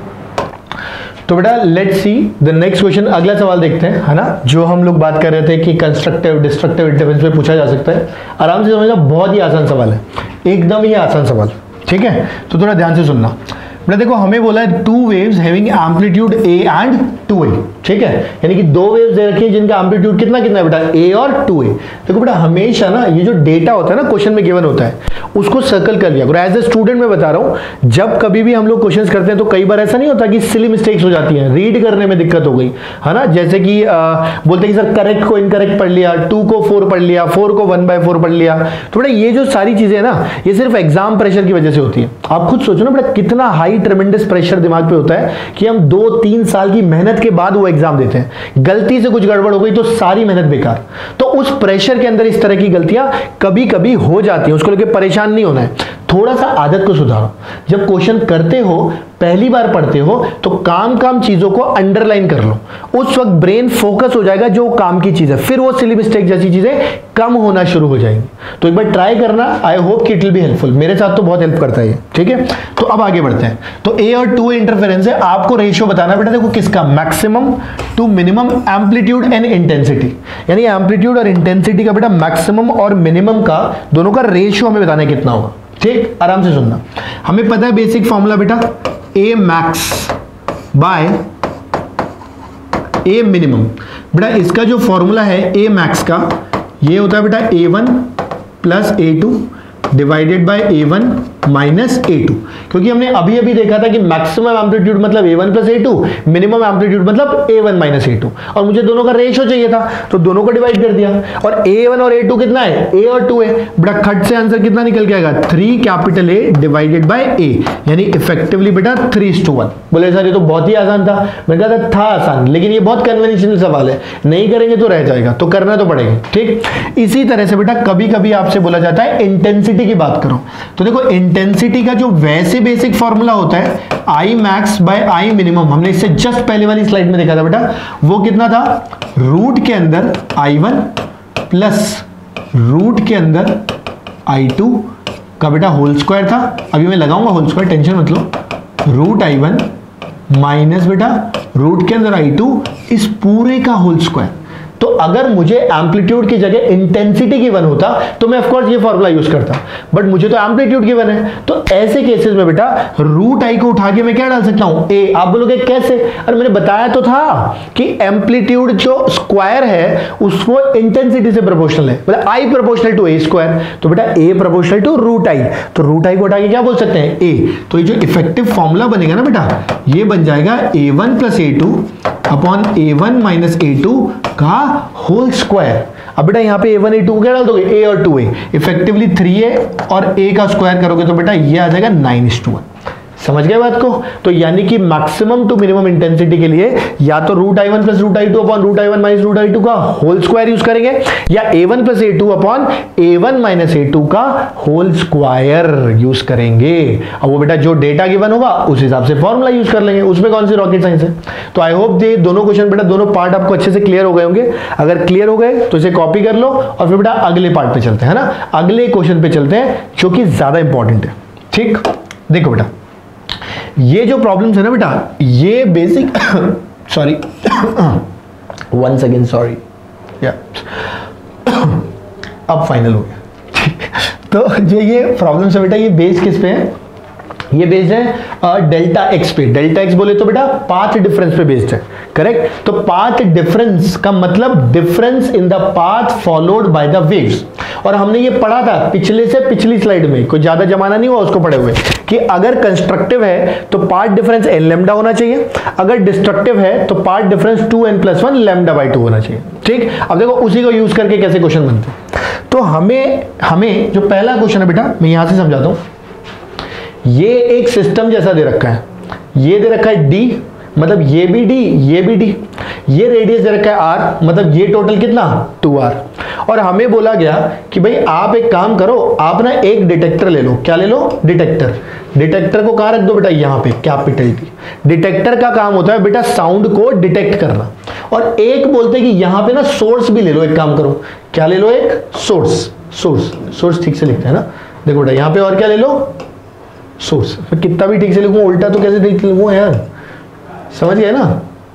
तो बेटा let's see the next question. अगला सवाल देखते हैं, है ना, जो हम लोग बात कर रहे थे कि कंस्ट्रक्टिव डिस्ट्रक्टिव इंटरफेरेंस पे पूछा जा सकता है। आराम से समझना, बहुत ही आसान सवाल है, एकदम ही आसान सवाल। ठीक है, तो थोड़ा ध्यान से सुनना बेटा। देखो हमें बोला है two waves having amplitude A and two A. ठीक है, यानी कि दो वेव्स दे रखी है जिनका एम्पलीट्यूड कितना कितना है बेटा, ए और टू ए। देखो बेटा हमेशा ना ये जो डेटा होता है ना क्वेश्चन में गिवन होता है उसको सर्कल कर लिया करो। एज ए स्टूडेंट मैं बता रहा हूं, जब कभी भी हम लोग क्वेश्चंस करते हैं तो कई बार ऐसा नहीं होता कि सिली मिस्टेक्स हो जाती हैं, रीड करने में दिक्कत हो गई, है ना। जैसे कि आ, बोलते हैं कि सर करेक्ट को इनकरेक्ट पढ़ लिया, टू को फोर पढ़ लिया, फोर को वन बाय फोर पढ़ लिया। तो बेटा ये जो सारी चीजें है ना, ये सिर्फ एग्जाम प्रेशर की वजह से होती है। आप खुद सोचो ना बेटा, कितना हाई ट्रेमेंडस प्रेशर दिमाग पे होता है कि हम दो तीन साल की मेहनत के बाद वो एग्जाम देते हैं, गलती से कुछ गड़बड़ हो गई तो सारी मेहनत बेकार। तो उस प्रेशर के अंदर इस तरह की गलतियां कभी कभी हो जाती हैं, उसको लेकर परेशान नहीं होना है। थोड़ा सा आदत को सुधारो। जब क्वेश्चन करते हो, पहली बार पढ़ते हो, तो काम काम चीजों को अंडरलाइन कर लो, उस वक्त ब्रेन फोकस हो जाएगा जो काम की चीज है, फिर वो सिली मिस्टेक जैसी चीजें कम होना शुरू हो जाएंगी। तो एक बार ट्राई करना, आई होप कि इट विल बी हेल्पफुल। मेरे साथ तो बहुत हेल्प करता है ये, ठीक है। तो अब आगे बढ़ते हैं। तो ए और टू इंटरफेरेंस है, आपको रेशियो बताना बेटा, देखो किसका, maximum to minimum amplitude and intensity, यानी एम्पलीट्यूड और इंटेंसिटी का बेटा मैक्सिमम और मिनिमम का दोनों का रेशियो हमें बताना है कितना होगा। ठीक, आराम से सुनना। हमें पता है बेसिक फॉर्मूला बेटा, A max by A minimum. बेटा इसका जो फॉर्मूला है ए मैक्स का, ये होता है बेटा A one plus A two divided by A one minus A two, क्योंकि हमने अभी अभी देखा था कि मैक्सिमम एम्पलीट्यूड मतलब A one plus A two, minimum amplitude मतलब A one minus A two, और मुझे दोनों का रेशियो चाहिए था तो दोनों को डिवाइड कर दिया। और ए वन और ए टू कितना है, ए और टू है। बेटा खट से आंसर कितना निकल के आएगा, three capital A divided by A, यानी इफेक्टिवली बेटा थ्री इज टू वन। बोले सर ये तो बहुत ही आसान था, मैंने कहा था, था आसान, लेकिन ये बहुत कन्वेंशनल सवाल है, नहीं करेंगे तो रह जाएगा, तो करना तो पड़ेगा। ठीक, इसी तरह से बेटा कभी कभी आपसे बोला जाता है इंटेंसिटी की बात करो, तो देखो इंटेंसिटी का जो वैसे बेसिक फॉर्मूला होता है I max by I minimum, हमने इससे जस्ट पहले वाली स्लाइड में देखा था बेटा, वो कितना था, रूट के अंदर आई वन प्लस रूट के अंदर आई टू का बेटा होल स्क्वायर था। अभी मैं लगाऊंगा होल स्क्वायर, टेंशन मत लो, रूट आई वन माइनस बेटा रूट के अंदर आई टू, इस पूरे का होल स्क्वायर। तो अगर मुझे एम्पलीट्यूड की जगह इंटेंसिटी गिवन होता तो मैं ऑफ कोर्स ये फॉर्मूला यूज करता, बट मुझे तो एम्पलीट्यूड गिवन है, तो ऐसे केसेस में बेटा रूट आई को उठा के मैं क्या डाल सकता हूं, ए। आप बोलोगे कैसे, अरे मैंने बताया तो था कि एम्पलीट्यूड जो स्क्वायर है उसको इंटेंसिटी से प्रोपोर्शनल है, मतलब I proportional to A square, तो बेटा A proportional to root I, तो रूट आई को उठा के क्या बोल सकते हैं, ए। तो ये जो इफेक्टिव फॉर्मूला बनेगा ना बेटा, ये बन जाएगा A one plus A two upon A one minus A two का होल स्क्वायर। अब बेटा यहाँ पे ए वन ए टू क्या डाल दोगे, ए और two A, effectively three A और ए का स्क्वायर करोगे तो बेटा ये आ जाएगा नाइन इस टू वन। समझ गए बात को। तो यानी कि मैक्सिमम टू मिनिमम इंटेंसिटी के लिए या तो root I one plus root I two upon root I one minus root I two का होल स्क्वायर यूज करेंगे, या A one plus A two upon A one minus A two का whole square use करेंगे। अब वो बेटा जो data given होगा उस हिसाब से फॉर्मूला यूज कर लेंगे, उसमें कौन सी रॉकेट साइंस है। तो आई होप दे दोनों क्वेश्चन बेटा दोनों पार्ट आपको अच्छे से क्लियर हो गए होंगे। अगर क्लियर हो गए तो इसे कॉपी कर लो और फिर बेटा अगले पार्ट पे चलते हैं ना, अगले क्वेश्चन पे चलते हैं जो कि ज्यादा इंपॉर्टेंट है। ठीक, देखो बेटा ये जो प्रॉब्लम्स है ना बेटा, ये basic sorry one second sorry या अब फाइनल हो गया। तो जो ये प्रॉब्लम्स है बेटा, ये बेस किस पे है, ये बेस्ड है डेल्टा एक्स पे। डेल्टा एक्स बोले तो बेटा पाथ डिफरेंस पे बेस्ड है, करेक्ट। तो पाथ डिफरेंस का मतलब difference in the path followed by the waves. और हमने ये पढ़ा था पिछले से पिछली स्लाइड में, कोई ज्यादा जमाना नहीं हुआ उसको पढ़े हुए, कि अगर कंस्ट्रक्टिव है तो पाथ डिफरेंस एन लैम्डा होना चाहिए, अगर डिस्ट्रक्टिव है तो path difference two N plus one lambda by two होना चाहिए। ठीक, अब देखो उसी को यूज करके कैसे क्वेश्चन बनते हैं। तो हमें हमें जो पहला क्वेश्चन है बेटा, मैं यहां से समझाता हूं। ये एक सिस्टम जैसा दे रखा है, ये दे रखा है डी, मतलब ये भी डी ये भी डी, ये रेडियस दे रखा है आर, मतलब ये टोटल कितना टू आर। और हमें बोला गया कि भाई आप एक काम करो, आप ना एक डिटेक्टर ले लो। क्या ले लो, डिटेक्टर। डिटेक्टर को कहां रख दो बेटा, यहां पे कैपिटल डी। डिटेक्टर का काम होता है बेटा साउंड को डिटेक्ट करना। और एक बोलते हैं कि यहां पे ना सोर्स भी ले लो, एक काम करो, क्या ले लो, एक सोर्स। सोर्स सोर्स ठीक से लिखते हैं ना, देखो बेटा यहां पे और क्या ले लो, सोर्स। मैं कितना भी ठीक से लिखूं, उल्टा तो कैसे ठीक लिखूं यार, समझ गए ना,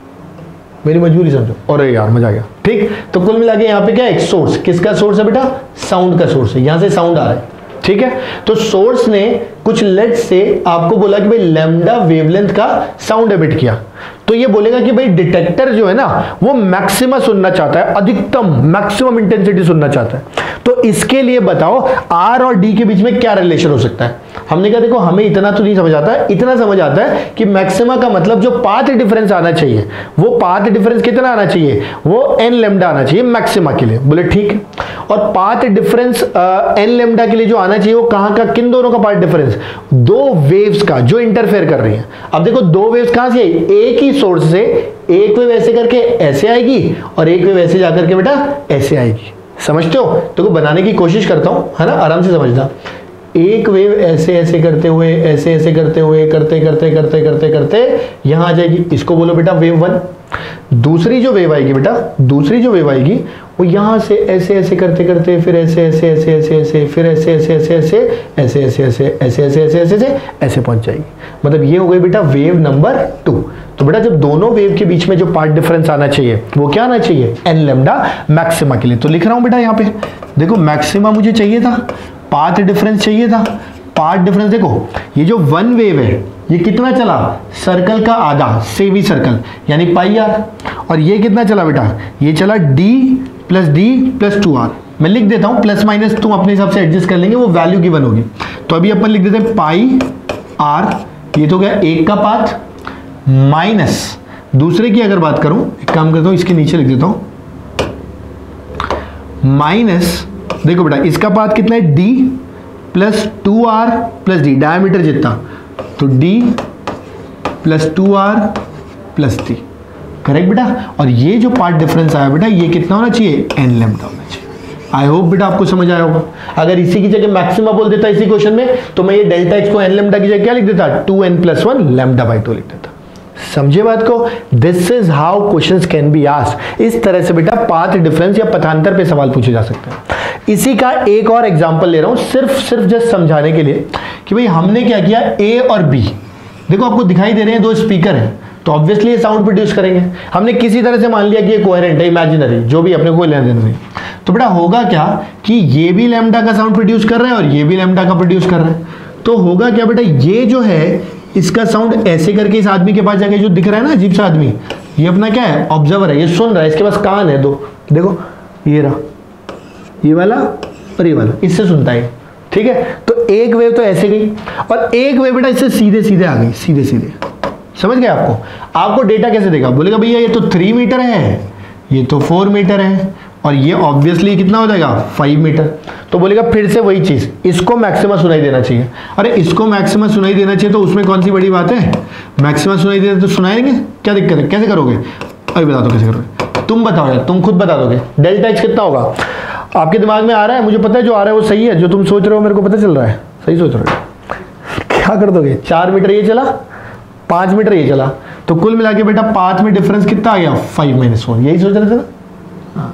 मेरी मजबूरी समझो। और यार मजा आ गया। ठीक, तो कुल मिला के यहाँ पे क्या है, एक सोर्स। किसका सोर्स है बेटा, साउंड का सोर्स है, यहां से साउंड आ रहा है। ठीक है, तो सोर्स ने कुछ लेट्स से आपको बोला कि भाई लैम्डा वेवलेंथ का साउंड एमिट किया, तो ये बोलेगा कि भाई डिटेक्टर जो है ना वो मैक्सिमम सुनना चाहता है, अधिकतम मैक्सिमम इंटेंसिटी सुनना चाहता है। तो इसके लिए बताओ आर और डी के बीच में क्या रिलेशन हो सकता है। हमने कहा देखो हमें इतना तो नहीं समझ आता है, इतना समझ आता है कि मैक्सिमा का मतलब जो पाथ डिफरेंस आना चाहिए वो पाथ डिफरेंस कितना आना चाहिए, वो एन लेम्डा आना चाहिए मैक्सिमा के लिए। बोले ठीक है, और पाथ डिफरेंस एन लेम्डा के लिए जो आना चाहिए वो कहां का, किन दोनों का पाथ डिफरेंस, दो वेव्स का जो इंटरफेयर कर रही हैं। अब देखो दो वेव्स कहां से, एक ही सोर्स से, एक वेव ऐसे करके ऐसे आएगी और एक वेव ऐसे जाकर के बेटा ऐसे आएगी। समझते हो, तो बनाने की कोशिश करता हूं, है ना, आराम से समझना। एक वेव ऐसे ऐसे करते हुए ऐसे ऐसे करते हुए करते करते करते करते करते यहां आ जाएगी, इसको बोलो बेटा वेव वन। दूसरी जो वेव आएगी बेटा, दूसरी जो वेव आएगी वो यहां से ऐसे ऐसे करते करते फिर ऐसे ऐसे ऐसे ऐसे ऐसे फिर ऐसे ऐसे ऐसे ऐसे ऐसे ऐसे ऐसे ऐसे ऐसे ऐसे ऐसे ऐसे ऐसे पहुंच जाएगी। मतलब ये हो गई बेटा वेव नंबर टू। तो बेटा जब दोनों वेव के बीच में जो पार्ट डिफरेंस आना चाहिए वो क्या आना चाहिए, एन लेम्डा मैक्सिमा के लिए। तो लिख रहा हूं बेटा यहाँ पे, देखो मैक्सिमा मुझे चाहिए था, पाथ डिफरेंस चाहिए था। पाथ डिफरेंस देखो, ये जो वन वेव है ये कितना चला, सर्कल का आधा, सेमी सर्कल यानी पाई आर। और ये कितना चला बेटा, ये चला d plus d plus two r. मैं लिख देता हूं, प्लस माइनस तुम अपने हिसाब से एडजस्ट कर लेंगे, वो वैल्यू गिवन होगी। तो अभी अपन लिख देते हैं पाई आर, ये तो गया एक का पाथ, माइनस दूसरे की अगर बात करूं, एक काम करता हूं इसके नीचे लिख देता हूं, माइनस देखो बेटा इसका पाथ कितना है, d plus two r plus d, diameter जितना, तो d plus two r plus d, correct बेटा। और ये जो पार्ट डिफरेंस आया बेटा ये कितना होना चाहिए, एन लैम्डा होना चाहिए। आई होप बेटा आपको समझ आया होगा। अगर इसी की जगह मैक्सिमा बोल देता इसी क्वेश्चन में, तो मैं ये डेल्टा एक्स को एन लैम्डा की जगह क्या लिख देता, two N plus one lambda by two लिख देता। समझे बात को, this is how questions can be asked. इस तरह से बेटा पाथ डिफरेंस या पथांतर पे सवाल पूछे जा सकते हैं। इसी का एक और एग्जांपल ले रहा हूं, सिर्फ सिर्फ जस्ट समझाने के लिए कि भाई हमने क्या किया, ए और बी देखो आपको दिखाई दे रहे हैं, दो स्पीकर हैं, तो ऑब्वियसली ये साउंड प्रोड्यूस करेंगे। हमने किसी तरह से मान लिया कि ये कोहेरेंट है, इमेजिनरी, जो भी अपने को लेना देना नहीं। तो बेटा होगा क्या कि ये भी लैम्डा का साउंड प्रोड्यूस कर रहा है और ये भी लैम्डा का प्रोड्यूस कर रहा है। तो होगा क्या बेटा, ये जो है इसका साउंड ऐसे करके इस आदमी के पास जाके, जो दिख रहा है ना अजीब सा आदमी, ये अपना क्या है, ऑब्जर्वर है, ये सुन रहा है, इसके पास कान है दो, देखो ये रहा, ये वाला और ये वाला, इससे सुनता है, ठीक है। तो एक वेव तो ऐसे गई और एक वेव बेटा इससे सीधे सीधे आ गई, सीधे सीधे। समझ गए आपको, आपको डेटा कैसे देगा, बोलेगा भैया ये तो थ्री मीटर है, ये तो फोर मीटर है, और ये ऑब्वियसली कितना हो जाएगा, फाइव मीटर। तो बोलेगा फिर से वही चीज, इसको मैक्सिमा सुनाई देना चाहिए। अरे इसको मैक्सिमा सुनाई देना चाहिए तो उसमें कौन सी बड़ी बात है, मैक्सिमा सुनाई देना तो सुनाएंगे, क्या दिक्कत है, कैसे करोगे, अभी बता दो कैसे करोगे, तुम बताओ यार, तुम खुद बता दोगे। डेल्टा एक्स कितना होगा आपके दिमाग में आ रहा है, मुझे पता है जो आ रहा है वो सही है, जो तुम सोच रहे हो मेरे को पता चल रहा है, सही सोच रहे हो। क्या कर दोगे, चार मीटर ये चला, पांच मीटर ये चला, तो कुल मिला के बेटा पाथ में डिफरेंस कितना आ गया, फाइव माइनस वन, यही सोच रहे थे ना,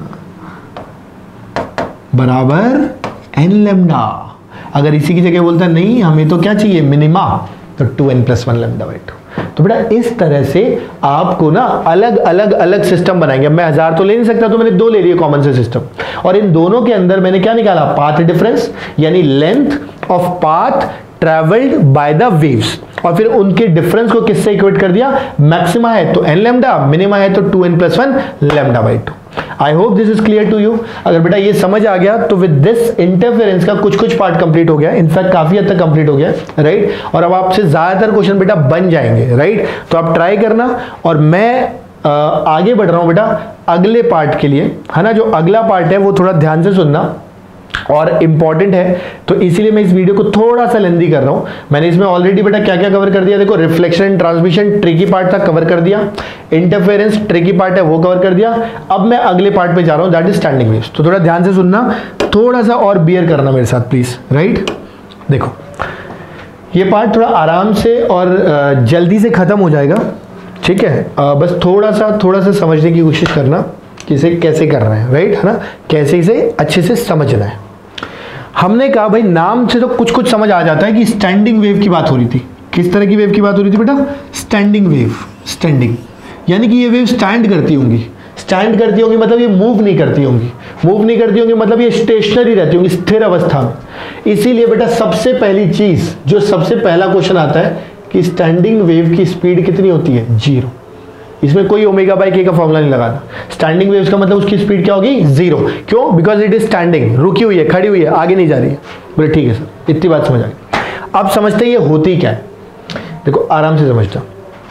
बराबर एन लैम्डा। अगर इसी की जगह बोलता नहीं हमें तो क्या चाहिए, मिनिमा, तो two N plus one lambda by two. तो बेटा इस तरह से आपको ना अलग अलग अलग सिस्टम बनाएंगे। अब मैं हजार तो ले नहीं सकता, तो मैंने दो ले लिए कॉमन से सिस्टम, और इन दोनों के अंदर मैंने क्या निकाला, पाथ डिफरेंस यानी length of path travelled by the waves, और फिर उनके डिफरेंस को किससे इक्वेट कर दिया, मैक्सिमा है तो एन लैम्डा, मिनिमा है तो two N plus one lambda by two. I hope this is clear to you. अगर बेटा ये समझ आ गया तो विद दिस इंटरफेरेंस का कुछ कुछ पार्ट कंप्लीट हो गया, इनफैक्ट काफी हद तक कंप्लीट हो गया, राइट। और अब आपसे ज्यादातर क्वेश्चन बेटा बन जाएंगे, राइट। तो आप ट्राई करना, और मैं आ, आगे बढ़ रहा हूं बेटा अगले पार्ट के लिए, है ना। जो अगला पार्ट है वो थोड़ा ध्यान से सुनना और इंपॉर्टेंट है, तो इसीलिए मैं इस वीडियो को थोड़ा सा लेंदी कर रहा हूं। मैंने इसमें ऑलरेडी बेटा क्या क्या कवर कर दिया, देखो reflection and transmission tricky part था, कवर कर दिया, इंटरफेरेंस ट्रिकी पार्ट है वो कवर कर दिया। अब मैं अगले पार्ट पे जा रहा हूं, दैट इज स्टैंडिंग वेव्स। तो थोड़ा ध्यान से सुनना, थोड़ा सा और बियर करना मेरे साथ प्लीज, राइट। देखो ये पार्ट थोड़ा आराम से और जल्दी से खत्म हो जाएगा, ठीक है। बस थोड़ा सा थोड़ा सा समझने की कोशिश करना कि इसे कैसे कर रहे हैं, राइट, है ना, कैसे इसे अच्छे से समझना है। हमने कहा भाई नाम से तो कुछ कुछ समझ आ जाता है कि स्टैंडिंग वेव की बात हो रही थी। किस तरह की वेव की बात हो रही थी बेटा, स्टैंडिंग वेव, स्टैंडिंग यानी कि ये वेव स्टैंड करती होंगी। स्टैंड करती होंगी मतलब ये मूव नहीं करती होंगी, मूव नहीं करती होंगी मतलब ये स्टेशनरी रहती होंगी, स्थिर अवस्था में। इसीलिए बेटा सबसे पहली चीज जो सबसे पहला क्वेश्चन आता है कि स्टैंडिंग वेव की स्पीड कितनी होती है, जीरो। इसमें कोई ओमेगा बाई के का फॉर्मूला नहीं लगाना। स्टैंडिंग वेव्स का मतलब उसकी स्पीड क्या होगी, जीरो। क्यों, बिकॉज इट इज स्टैंडिंग, रुकी हुई है, खड़ी हुई है, आगे नहीं जा रही है। बोले ठीक है सर, इतनी बात समझ आ गई। अब समझते ये होती क्या है, देखो आराम से समझता।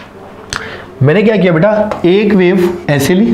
मैंने क्या किया बेटा, एक वेव ऐसे ली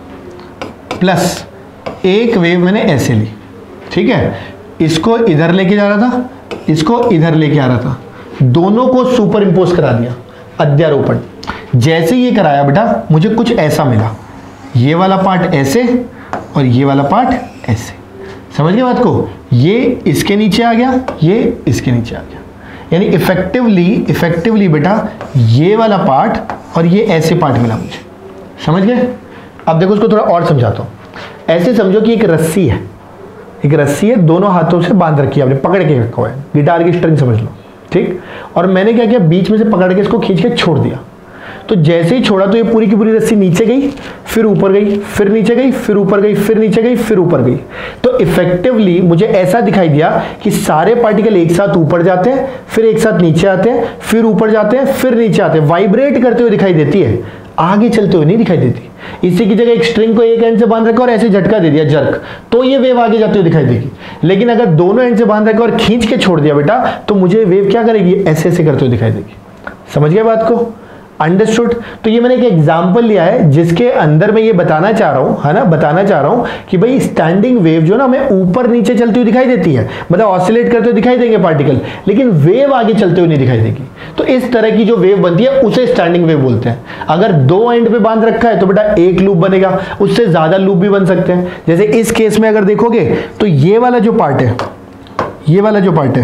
प्लस एक वेव मैंने ऐसे ली, ठीक है। इसको इधर लेके जा रहा था, इसको इधर लेके आ रहा था, दोनों को सुपर इंपोज करा दिया, अध्यारोपण। जैसे ये कराया बेटा मुझे कुछ ऐसा मिला, ये वाला पार्ट ऐसे और ये वाला पार्ट ऐसे। समझ गए बात को? ये इसके नीचे आ गया, ये इसके नीचे आ गया, यानी इफेक्टिवली इफेक्टिवली बेटा ये वाला पार्ट और ये ऐसे पार्ट मिला मुझे। समझ गए? अब देखो उसको थोड़ा और समझाता हूँ। ऐसे समझो कि एक रस्सी है, एक रस्सी है, दोनों हाथों से बांध रखी है, आपने पकड़ के रखा हुआ है, गिटार की स्ट्रिंग समझ लो, ठीक। और मैंने क्या किया, बीच में से पकड़ के इसको खींच के छोड़ दिया। तो जैसे ही छोड़ा तो ये पूरी की पूरी रस्सी नीचे गई, फिर ऊपर गई, फिर नीचे गई, फिर ऊपर गई, फिर नीचे गई, फिर ऊपर गई। तो इफेक्टिवली मुझे ऐसा दिखाई दिया कि सारे पार्टिकल एक साथ ऊपर जाते हैं, फिर एक साथ नीचे आते हैं, फिर ऊपर जाते हैं, फिर नीचे आते हैं, वाइब्रेट करते हुए दिखाई देती है, आगे चलते हुए नहीं दिखाई देती। इसी की जगह एक स्ट्रिंग को एक एंड से बांध रखा और ऐसे झटका दे दिया, जर्क, तो ये वेव आगे जाते हुए दिखाई देगी। लेकिन अगर दोनों एंड से बांध रखा और खींच के छोड़ दिया बेटा, तो मुझे वेव क्या करेगी, ऐसे ऐसे करते हुए दिखाई देगी। समझ गए बात को? अंडरस्टूड? तो ये मैंने एक एग्जांपल लिया है जिसके अंदर मैं ये बताना चाह रहा हूं, है ना, बताना चाह रहा हूं कि भाई स्टैंडिंग वेव जो ना हमें ऊपर नीचे चलती हुई दिखाई देती है, मतलब ऑसिलेट करते हुए दिखाई देंगे पार्टिकल, लेकिन वेव आगे चलते हुए नहीं दिखाई देगी। तो इस तरह की जो वेव बनती है उसे स्टैंडिंग वेव बोलते हैं। अगर दो एंड पे बांध रखा है तो बेटा एक लूप बनेगा, उससे ज्यादा लूप भी बन सकते हैं। जैसे इस केस में अगर देखोगे तो ये वाला जो पार्ट है, ये वाला जो पार्ट है,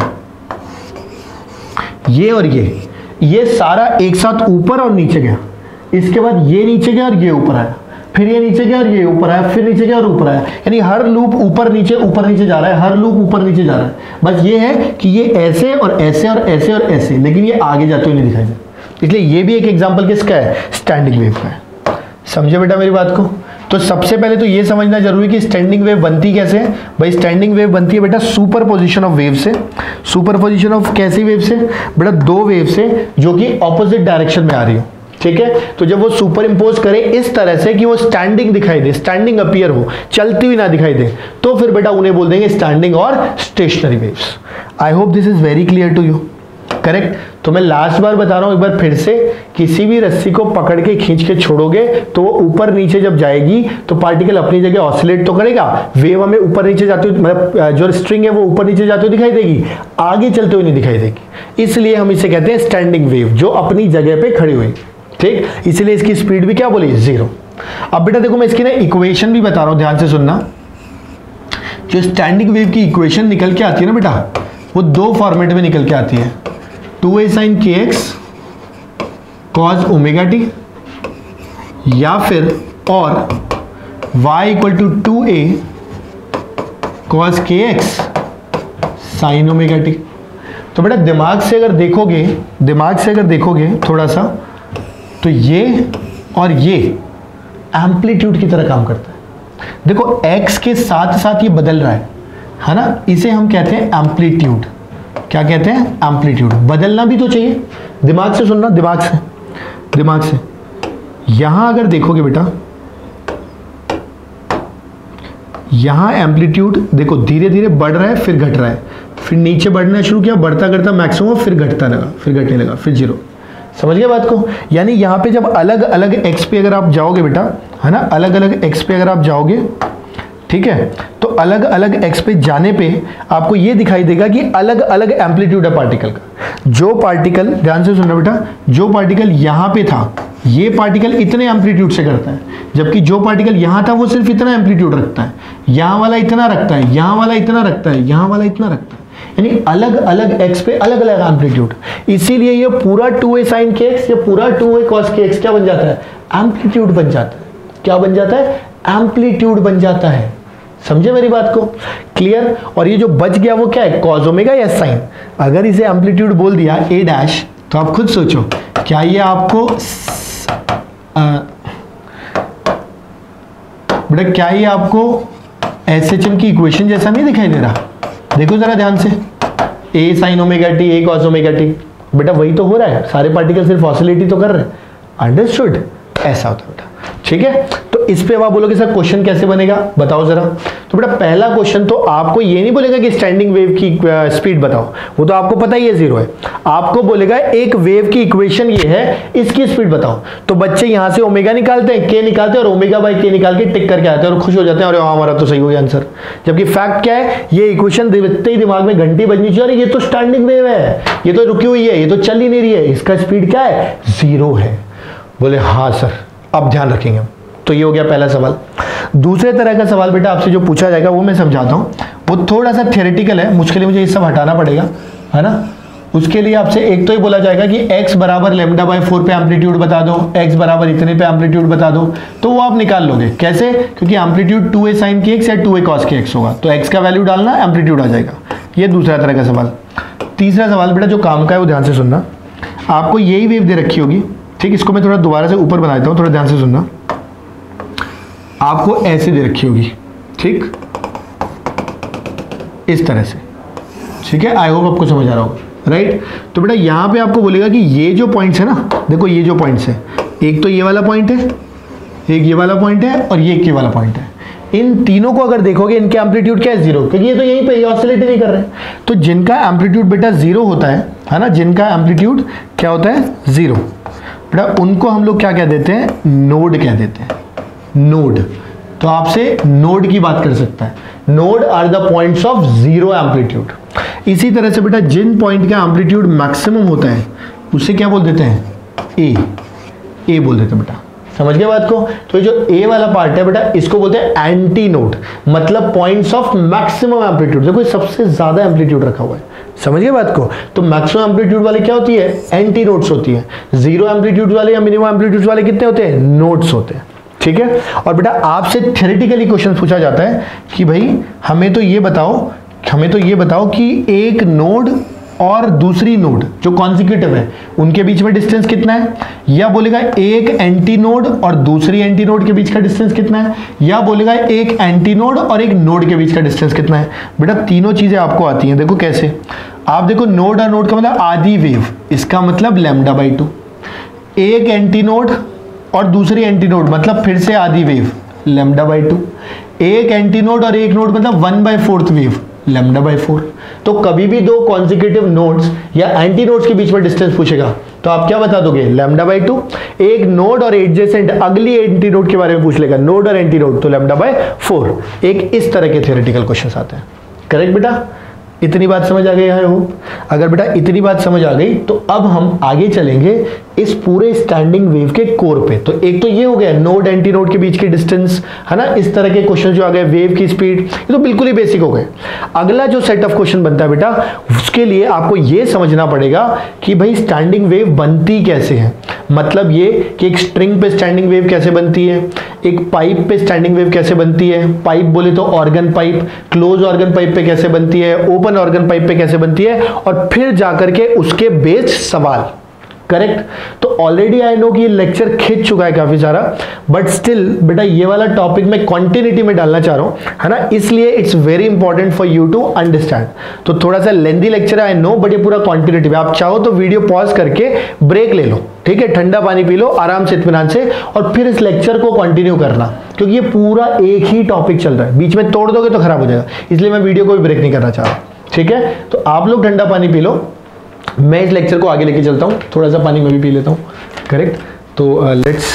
ये और ये ये सारा एक साथ ऊपर और नीचे गया, इसके बाद ये नीचे गया और ये ऊपर आया, फिर ये नीचे गया और ये ऊपर आया, फिर नीचे गया और ऊपर आया, यानी हर लूप ऊपर नीचे ऊपर नीचे जा रहा है, हर लूप ऊपर नीचे जा रहा है। बस ये है कि ये ऐसे और ऐसे और ऐसे और ऐसे, लेकिन ये आगे जाते हुए नहीं दिखाई देता। इसलिए ये भी एक एग्जाम्पल किसका है, स्टैंडिंग वेव का है। समझे बेटा मेरी बात को? तो सबसे पहले तो ये समझना जरूरी कि स्टैंडिंग वेव बनती कैसे है। भाई स्टैंडिंग वेव बनती है बेटा सुपर पोजिशन ऑफ वेव से। सुपर पोजिशन ऑफ कैसी वेव से बेटा, दो वेव से जो कि ऑपोजिट डायरेक्शन में आ रही हो, ठीक है। तो जब वो सुपर इंपोज करे इस तरह से कि वो स्टैंडिंग दिखाई दे, स्टैंडिंग अपीयर हो, चलती हुई ना दिखाई दे, तो फिर बेटा उन्हें बोल देंगे स्टैंडिंग और stationary waves. I hope this is very clear to you, correct. तो मैं लास्ट बार बता रहा हूं एक बार फिर से, किसी भी रस्सी को पकड़ के खींच के छोड़ोगे तो वो ऊपर नीचे जब जाएगी तो पार्टिकल अपनी जगह ऑसिलेट तो करेगा, वेव हमें ऊपर नीचे जाती हुई, मतलब जो स्ट्रिंग है वो ऊपर नीचे जाती हुई दिखाई देगी, आगे चलते हुए नहीं दिखाई देगी। इसलिए हम इसे कहते हैं स्टैंडिंग वेव, जो अपनी जगह पे खड़ी हुई, ठीक। इसलिए इसकी स्पीड भी क्या बोली, जीरो। अब बेटा देखो मैं इसकी ना इक्वेशन भी बता रहा हूं, ध्यान से सुनना। जो स्टैंडिंग वेव की इक्वेशन निकल के आती है ना बेटा, वो दो फॉर्मेट में निकल के आती है, two A sine k x cos omega t, या फिर और y equal to two A cos k x sine omega t. तो बेटा दिमाग से अगर देखोगे, दिमाग से अगर देखोगे थोड़ा सा, तो ये और ये एम्पलीट्यूड की तरह काम करता है। देखो x के साथ साथ ये बदल रहा है, है ना, इसे हम कहते हैं एम्पलीट्यूड। क्या कहते हैं, एम्पलीट्यूड। बदलना भी तो चाहिए, दिमाग से सुनना, दिमाग से, दिमाग से। यहां अगर देखोगे बेटा, यहां एम्पलीट्यूड देखो धीरे धीरे बढ़ रहा है, फिर घट रहा है, फिर नीचे बढ़ना शुरू किया, बढ़ता करता मैक्सिमम, फिर घटता लगा, फिर घटने लगा, फिर जीरो। समझ गए बात को? यानी यहां पे जब अलग अलग एक्स पे अगर आप जाओगे बेटा, है ना, अलग अलग एक्स पे अगर आप जाओगे, ठीक है, तो अलग अलग एक्स पे जाने पे आपको ये दिखाई देगा कि अलग अलग एम्पलीट्यूड है पार्टिकल का। जो पार्टिकल, ध्यान से सुनना बेटा, जो पार्टिकल यहां पे था, ये पार्टिकल इतने एम्पलीट्यूड से करता है, जबकि जो पार्टिकल यहां था वो सिर्फ इतना एम्पलीट्यूड रखता है, यहां वाला इतना रखता है, यहां वाला इतना रखता है, यहां वाला इतना रखता है, यानी अलग अलग एक्स पे अलग अलग एम्पलीट्यूड। इसीलिए ये पूरा two A sine k x या पूरा two A cos k x क्या बन जाता है, एम्पलीट्यूड बन जाता है। क्या बन जाता है, एम्पलीट्यूड बन जाता है। समझे मेरी बात को, क्लियर। और ये जो बच गया वो क्या है, कॉस ओमेगा या साइन। अगर इसे एम्पलीट्यूड बोल दिया ए डैश, तो आप खुद सोचो क्या ये आपको बेटा, क्या ये आपको एस एच एम की इक्वेशन जैसा नहीं दिखाई दे रहा? देखो जरा ध्यान से, A sine omega t, A cos omega t, बेटा वही तो हो रहा है, सारे पार्टिकल सिर्फ ऑसिलेट तो कर रहे हैं। अंडरस्टूड? ऐसा होता है बेटा, ठीक है। तो इस पे आप बोलोगे सर क्वेश्चन कैसे बनेगा, बताओ जरा। तो बेटा पहला क्वेश्चन तो आपको ये नहीं बोलेगा कि स्टैंडिंग वेव की स्पीड बताओ, वो तो आपको पता ही है जीरो है। आपको बोलेगा एक वेव की इक्वेशन ये है, इसकी स्पीड बताओ। तो बच्चे यहां से ओमेगा निकालते हैं, के निकालते हैं और ओमेगा बाई के निकाल के टिक करके आते हैं और खुश हो जाते हैं, और हमारा तो सही हो गया आंसर। जबकि फैक्ट क्या है, ये इक्वेशन देखते ही दिमाग में घंटी बजनी चाहिए, अरे ये तो स्टैंडिंग वेव है, ये तो रुकी हुई है, ये तो चल ही नहीं रही है, इसका स्पीड क्या है, जीरो है। बोले हाँ सर, अब ध्यान रखेंगे हम। तो ये हो गया पहला सवाल। दूसरे तरह का सवाल बेटा आपसे जो पूछा जाएगा वो मैं समझाता हूं। वो थोड़ा सा थियोरेटिकल है, मुझके लिए मुझे ये सब हटाना पड़ेगा, है ना। उसके लिए आपसे एक तो ही बोला जाएगा कि x बराबर लेमडा बाई फोर पे एम्पलीट्यूड बता दो, x बराबर इतने पे एम्पलीट्यूड बता दो, तो वो आप निकाल लोगे। कैसे? क्योंकि amplitude two A sine k x या two A cos k x होगा, तो x का वैल्यू डालना, एम्पलीट्यूड आ जाएगा। ये दूसरा तरह का सवाल। तीसरा सवाल बेटा जो काम का है वो ध्यान से सुनना। आपको यही वेव दे रखी होगी, ठीक, इसको मैं थोड़ा दोबारा से ऊपर बना देता हूँ, थोड़ा ध्यान से सुनना। आपको ऐसे दे रखी होगी, ठीक, इस तरह से, ठीक है। आई होप आपको समझ आ रहा होगा, राइट। तो बेटा यहाँ पे आपको बोलेगा कि ये जो पॉइंट्स है ना, देखो ये जो पॉइंट्स है, एक तो ये वाला पॉइंट है, एक ये वाला पॉइंट है और ये एक ये वाला पॉइंट है। इन तीनों को अगर देखोगे इनके एम्पलीट्यूड क्या है? जीरो, क्योंकि ये तो यहीं पे ऑसिलेट नहीं कर रहे हैं। तो जिनका एम्पलीट्यूड बेटा जीरो होता है, है ना, जिनका एम्पलीट्यूड क्या होता है? जीरो, बेटा उनको हम लोग क्या कह देते हैं? नोड कह देते हैं, नोड। तो आपसे नोड की बात कर सकता है। Node are the points of zero amplitude. इसी तरह से बेटा जिन पॉइंट का एम्पलीट्यूड मैक्सिमम होता है उसे क्या बोल देते हैं? ए, ए बोल देते हैं बेटा। समझ गए बात को? तो ये जो ए वाला पार्ट है बेटा इसको बोलते हैं एंटी नोड, मतलब पॉइंट्स ऑफ मैक्सिमम एम्पलीट्यूड। देखो सबसे ज्यादा एम्पलीट्यूड रखा हुआ है, समझ गए बात को? तो मैक्सिमम एम्पलीट्यूड वाले क्या होती है? एंटी नोड्स होती है। जीरो एम्पलीट्यूड वाले या मिनिमम एम्पलीट्यूड वाले कितने होते हैं? नोड्स होते हैं, ठीक है। और बेटा आपसे थ्योरेटिकली क्वेश्चन पूछा जाता है कि भाई हमें तो ये बताओ हमें तो ये बताओ कि एक नोड और दूसरी नोड जो कॉन्जिक्यूटिव है उनके बीच में डिस्टेंस कितना है, या बोलेगा एक एंटी नोड और दूसरी एंटी नोड के बीच का डिस्टेंस कितना है, या बोलेगा एक एंटी नोड और एक नोड के बीच का डिस्टेंस कितना है। बेटा तीनों चीजें आपको आती हैं। देखो कैसे, आप देखो नोड और नोड का मतलब आधी वेव, इसका मतलब लैम्डा बाई टू। एक एंटी नोड और दूसरी एंटी नोड मतलब फिर से आधी वेव, लैम्डा बाई टू। एक एंटी नोड और एक नोड मतलब one by fourth wave, lambda by four. तो कभी भी दो कॉन्जिक्यूटिव नोड्स या एंटी नोड्स के बीच में डिस्टेंस पूछेगा तो आप क्या बता दोगे? Lambda by two. एक नोड और एडजेसेंट अगली एंटी नोड के बारे में पूछ लेगा, नोड और एंटी नोड, तो लैम्डा बाई फोर। एक इस तरह के थ्योरेटिकल क्वेश्चंस आते हैं। करेक्ट बेटा? इतनी बात समझ आ गई है हो? अगर बेटा इतनी बात समझ आ गई तो अब हम आगे चलेंगे इस पूरे स्टैंडिंग वेव के कोर पे। तो एक तो ये हो गया नोड एंटी नोड के बीच की डिस्टेंस, है ना, इस तरह के क्वेश्चन जो आ गए, वेव की स्पीड, ये तो बिल्कुल ही बेसिक हो गए। अगला जो सेट ऑफ क्वेश्चन बनता है बेटा, उसके लिए आपको ये समझना पड़ेगा कि भाई स्टैंडिंग वेव बनती कैसे है। मतलब ये कि एक स्ट्रिंग पे स्टैंडिंग वेव कैसे बनती है, एक पाइप पे स्टैंडिंग वेव कैसे बनती है, पाइप बोले तो organ pipe, close organ pipe पे कैसे बनती है, ओपन ऑर्गन पाइप पे कैसे बनती है, और फिर जाकर के उसके बेस्ड सवाल। करेक्ट? तो ऑलरेडी आई नो कि ये लेक्चर खींच चुका है काफी सारा, बट स्टिल बेटा ये वाला टॉपिक मैं कंटिन्यूटी में डालना चाह रहा हूं, है ना, इसलिए it's very important for you to understand. तो थोड़ा सा lengthy lecture I know, but ये पूरा कंटिन्यूटी में, आप चाहो तो वीडियो पॉज करके ब्रेक ले लो, ठीक है, ठंडा पानी पी लो आराम से इत्मीनान से, और फिर इस लेक्चर को कंटिन्यू करना, क्योंकि ये पूरा एक ही टॉपिक चल रहा है। बीच में तोड़ दोगे तो खराब हो जाएगा, इसलिए मैं वीडियो को भी ब्रेक नहीं करना चाह रहा, ठीक है। तो आप लोग ठंडा पानी पी लो, मैं इस लेक्चर को आगे लेके चलता हूं, थोड़ा सा पानी मैं भी पी लेता हूं। करेक्ट? तो लेट्स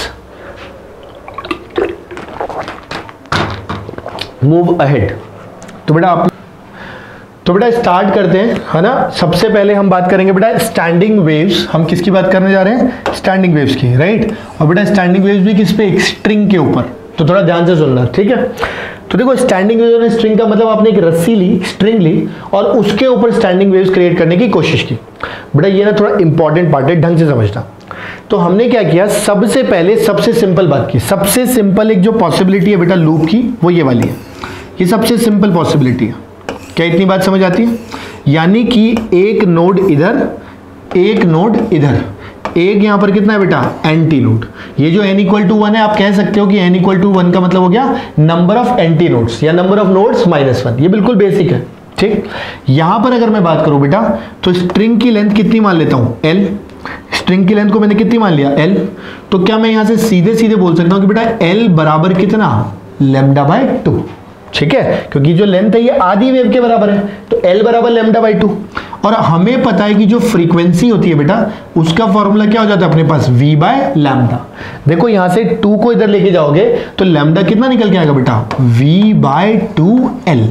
मूव अहेड। तो बेटा आप तो बेटा स्टार्ट करते हैं, है ना। सबसे पहले हम बात करेंगे बेटा स्टैंडिंग वेव्स। हम किसकी बात करने जा रहे हैं? स्टैंडिंग वेव्स की, राइट। और बेटा स्टैंडिंग वेव्स भी किस पे? एक स्ट्रिंग के ऊपर। तो थोड़ा ध्यान से सुनना, ठीक है। तो देखो स्टैंडिंग वेव और स्ट्रिंग का मतलब आपने एक रस्सी ली, स्ट्रिंग ली, और उसके ऊपर स्टैंडिंग वेव्स क्रिएट करने की कोशिश की। बेटा ये ना थोड़ा इंपॉर्टेंट पार्ट है, ढंग से समझना। तो हमने क्या किया, सबसे पहले सबसे सिंपल बात की। सबसे सिंपल एक जो पॉसिबिलिटी है बेटा लूप की, वो ये वाली है। ये सबसे सिंपल पॉसिबिलिटी है। क्या इतनी बात समझ आती है? यानी कि एक नोड इधर, एक नोड इधर, एक यहां पर कितना है बेटा? Antinode. ये जो n इक्वल टू वन है, आप कह सकते हो कि n इक्वल टू वन का मतलब हो गया नंबर ऑफ एंटी नोड्स या number of nodes minus one. ये बिल्कुल बेसिक है, ठीक। यहां पर अगर मैं बात करूं बेटा, तो स्ट्रिंग की लेंथ कितनी मान लेता हूं? L। स्ट्रिंग की लेंथ को मैंने कितनी मान लिया? L। तो क्या मैं यहां से सीधे सीधे बोल सकता हूं कि बेटा L बराबर कितना? लैम्डा बाई टू, ठीक है, क्योंकि जो लेंथ है ये आधी वेव के बराबर है, तो L बराबर लैम्डा बाई टू। और हमें पता है कि जो फ्रीक्वेंसी होती है बेटा, उसका फॉर्मूला क्या हो जाता है अपने पास? v by lambda. देखो यहां से टू को इधर लेके जाओगे तो लैम्डा कितना निकल के आएगा बेटा? v by two l.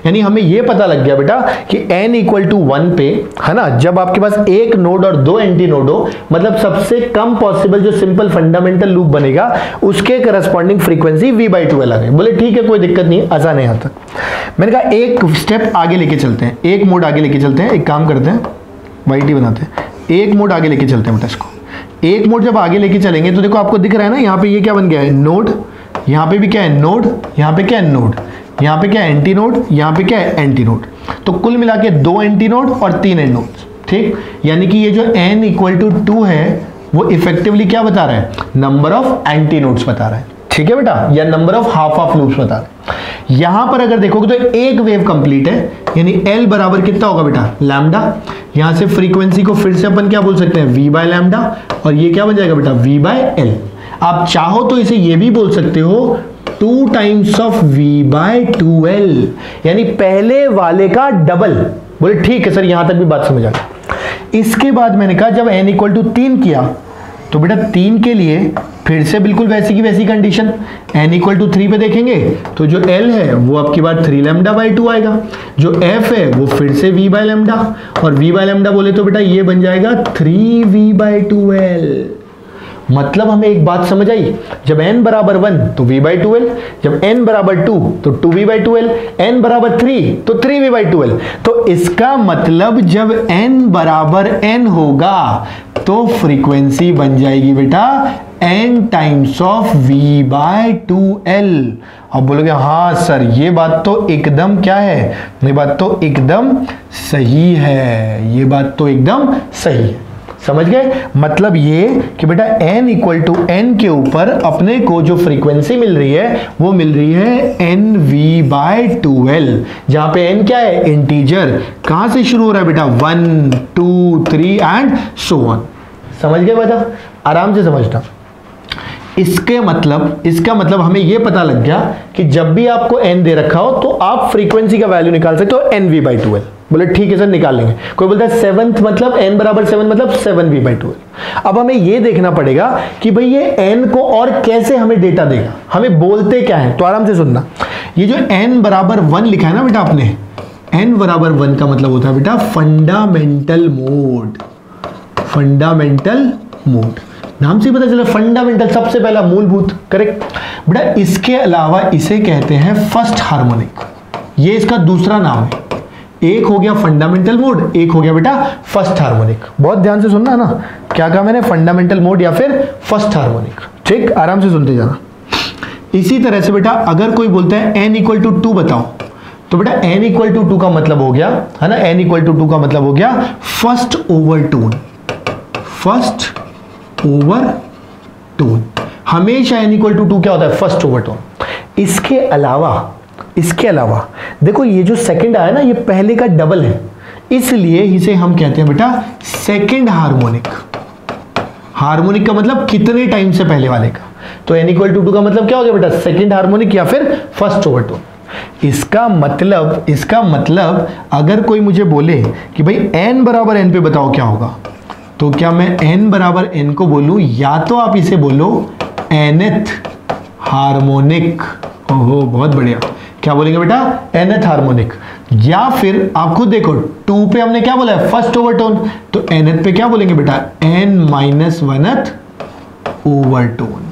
यानी हमें ये पता लग गया बेटा कि n इक्वल टू वन पे, है ना, जब आपके पास एक नोड और दो एंटी नोड हो, मतलब सबसे कम पॉसिबल जो सिंपल फंडामेंटल लूप बनेगा उसके corresponding frequency v by two l आ गई। बोले ठीक है, कोई दिक्कत नहीं, आसान है यहाँ तक। मैंने कहा एक स्टेप आगे लेके चलते हैं, एक मोड आगे लेके चलते हैं, एक काम करते हैं वाई टी बनाते हैं, एक मोड आगे लेके चलते हैं बेटा इसको। एक मोड जब आगे लेके चलेंगे तो देखो आपको दिख रहा है ना, यहाँ पे ये क्या बन गया है, नोड, यहाँ पे भी क्या है, नोड, यहाँ पे क्या है, नोड, यहाँ पे क्या है, एंटी नोड, यहाँ पे क्या है, एंटी नोड। तो कुल मिला के दो एंटी नोड और तीन एंड नोड, ठीक। यानी कि ये जो n इक्वल टू टू है वो इफेक्टिवली क्या बता रहा है, नंबर ऑफ एंटी नोड्स बता रहा है, ठीक है बेटा, या number of half of loops बता रहा है। यहां पर अगर देखोगे तो एक वेव कंप्लीट है, यानी L बराबर कितना होगा बेटा, लैम्डा। यहां से फ्रीक्वेंसी को फिर से अपन क्या बोल सकते हैं, v बाय लैम्डा, और ये क्या बन जाएगा बेटा, v बाय एल। आप चाहो तो इसे ये भी बोल सकते हो two times of v by two l, यानी पहले वाले का डबल। बोले ठीक है सर, यहां तक भी बात समझ आ गई। इसके बाद मैंने कहा जब n इक्वल टू तीन किया तो बेटा तीन के लिए फिर से बिल्कुल वैसी की वैसी condition, n equal to three पे देखेंगे तो जो l है वो आपकी बात थ्री लैम्डा बाई टू आएगा, जो f है वो फिर से v बाय लैम्डा, और v बाय लैम्डा बोले तो बेटा ये बन जाएगा three we by two L. मतलब हमें एक बात समझ आई, जब n बराबर वन तो v बाई टू एल, जब n बराबर टू तो two v by two l, n बराबर थ्री तो three we by two l. तो इसका मतलब जब n बराबर n होगा तो फ्रीक्वेंसी बन जाएगी बेटा n times of v by two l. अब बोलोगे हाँ सर ये बात तो एकदम क्या है, ये बात तो एकदम सही है, ये बात तो एकदम सही है। समझ गए, मतलब ये कि बेटा n इक्वल टू एन के ऊपर अपने को जो फ्रीक्वेंसी मिल रही है वो मिल रही है N v by two L, जहां पे n क्या है, इंटीजर। कहां से शुरू हो रहा है बेटा, one two three and so on. समझ गए बेटा, आराम से समझना। इसके मतलब इसका मतलब हमें यह पता लग गया कि जब भी आपको n दे रखा हो तो आप फ्रीक्वेंसी का वैल्यू निकाल सकते हो n we by two l. बोले ठीक है सर निकाल लेंगे। कोई बोलता है सेवंथ मतलब n बराबर सेवन मतलब seven we by two l. अब हमें यह देखना पड़ेगा कि भाई ये n को और कैसे हमें डेटा देगा, हमें बोलते क्या है, तो आराम से सुनना। ये जो n बराबर वन लिखा है ना बेटा आपने, n बराबर वन का मतलब होता है बेटा फंडामेंटल मोड। फंडामेंटल मोड नाम से पता चला, फंडामेंटल सबसे पहला मूलभूत, करेक्ट बेटा। इसके अलावा इसे कहते हैं फर्स्ट हार्मोनिक, ये इसका दूसरा नाम है। एक हो गया फंडामेंटल मोड, एक हो गया बेटा फर्स्ट हार्मोनिक। बहुत ध्यान से सुनना ना, क्या कहा मैंने, फंडामेंटल मोड या फिर फर्स्ट हार्मोनिक, ठीक, आराम से सुनते जाना। इसी तरह से बेटा अगर कोई बोलता है n इक्वल टू टू बताओ, तो बेटा n इक्वल टू टू का मतलब हो गया, है ना, n इक्वल टू टू का मतलब हो गया first overtone. First overtone, हमेशा n इक्वल टू टू क्या होता है, फर्स्ट ओवरटोन। इसके अलावा इसके अलावा देखो ये जो सेकंड आया ना ये पहले का डबल है, इसलिए इसे हम कहते हैं बेटा सेकंड हार्मोनिक। हार्मोनिक का मतलब कितने टाइम से पहले वाले का, तो n इक्वल टू टू का मतलब क्या हो गया बेटा, सेकंड हार्मोनिक या फिर फर्स्ट ओवरटोन। इसका मतलब इसका मतलब अगर कोई मुझे बोले कि भाई n बराबर n पे बताओ क्या होगा, तो क्या मैं n बराबर n को बोलूं, या तो आप इसे बोलो nth हार्मोनिक। ओहो बहुत बढ़िया, क्या बोलेंगे बेटा, nth हार्मोनिक। या फिर आप खुद देखो टू पे हमने क्या बोला है, फर्स्ट ओवरटोन, तो nth पे क्या बोलेंगे बेटा, n minus oneth overtone.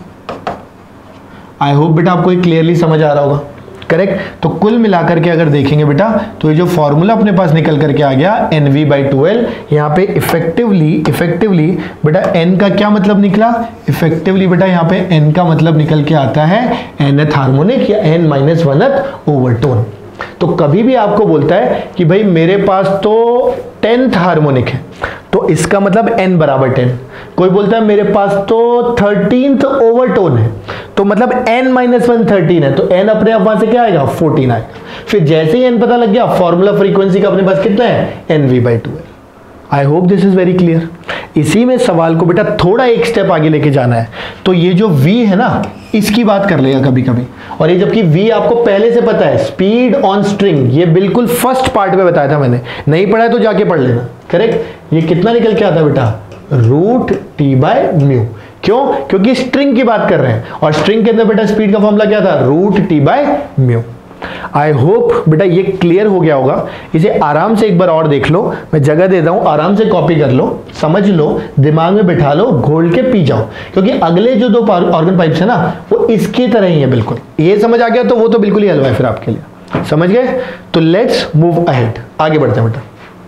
I hope बेटा आपको ये क्लियरली समझ आ रहा होगा, करेक्ट। तो कुल मिलाकर के अगर देखेंगे बेटा तो ये जो फॉर्मूला अपने पास निकल करके आ गया N we by two L, यहाँ पे इफेक्टिवली इफेक्टिवली बेटा n का क्या मतलब निकला, इफेक्टिवली बेटा यहाँ पे n का मतलब निकल के आता है nth हार्मोनिक या n माइनस वनथ ओवरटोन। तो कभी भी आपको बोलता है कि भाई मेरे पास तो टेंथ हार्मोनिक है, तो इसका मतलब n बराबर टेन। कोई बोलता है मेरे पास तो थर्टीन्थ ओवरटोन है, तो मतलब n माइनस वन थर्टीन है, तो n अपने आप वहां से क्या आएगा, फोर्टीन आएगा। फिर जैसे ही n पता लग गया, फॉर्मूला फ्रीक्वेंसी का अपने पास कितना है, N V by two L. I hope this is very clear. इसी में सवाल को बेटा थोड़ा एक स्टेप आगे लेके जाना है, तो ये जो v है ना इसकी बात कर लेगा कभी कभी, और ये जबकि v आपको पहले से पता है, स्पीड ऑन स्ट्रिंग, ये बिल्कुल फर्स्ट पार्ट में बताया था मैंने, नहीं पढ़ा है तो जाके पढ़ लेना, करेक्ट। ये कितना निकल के आता बेटा, रूट टी बाय म्यू। क्यों, क्योंकि स्ट्रिंग की बात कर रहे हैं, और स्ट्रिंग के अंदर बेटा स्पीड का फॉर्मूला क्या था, root T by mu. I hope बेटा ये क्लियर हो गया होगा। इसे आराम से एक बार और देख लो, मैं जगह देता हूं, आराम से कॉपी कर लो, समझ लो, दिमाग में बिठा लो, घोल के पी जाओ, क्योंकि अगले जो दो ऑर्गन पाइप्स है ना वो इसके तरह ही है बिल्कुल। ये समझ आ गया तो वो तो बिल्कुल ही हलवा है फिर आपके लिए, समझ गए। तो लेट्स मूव अहेड, आगे बढ़ते हैं बेटा।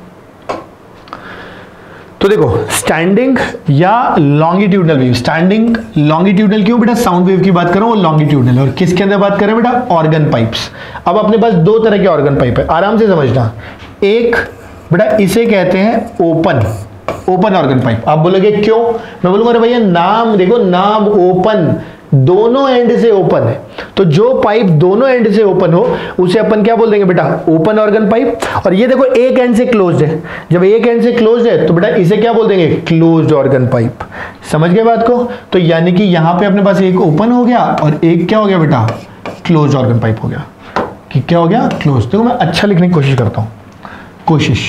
तो देखो स्टैंडिंग या लॉन्गिट्यूडनल वेव, स्टैंडिंग लॉन्गिट्यूडनल क्यों बेटा, साउंड वेव की बात करो वो लॉन्गिट्यूडनल, और किसके अंदर बात करें बेटा, ऑर्गन पाइप्स। अब अपने पास दो तरह के ऑर्गन पाइप है, आराम से समझना। एक बेटा इसे कहते हैं ओपन, ओपन ऑर्गन पाइप। आप बोलोगे क्यों, मैं बोलूंगा अरे भैया नाम देखो, नाम ओपन, दोनों एंड से ओपन है, तो जो पाइप दोनों एंड से ओपन हो उसे अपन क्या बोल देंगे बेटा, ओपन ऑर्गन पाइप। और ये देखो एक एंड से क्लोज्ड है, जब एक एंड से क्लोज्ड है तो बेटा इसे क्या बोल देंगे, क्लोज्ड ऑर्गन पाइप। समझ गए बात को। तो यानी कि यहां पे अपने पास एक ओपन हो गया और एक क्या हो गया बेटा, क्लोज्ड ऑर्गन पाइप हो गया। कि क्या हो गया, क्लोज। देखो मैं अच्छा लिखने की कोशिश करता हूं, कोशिश,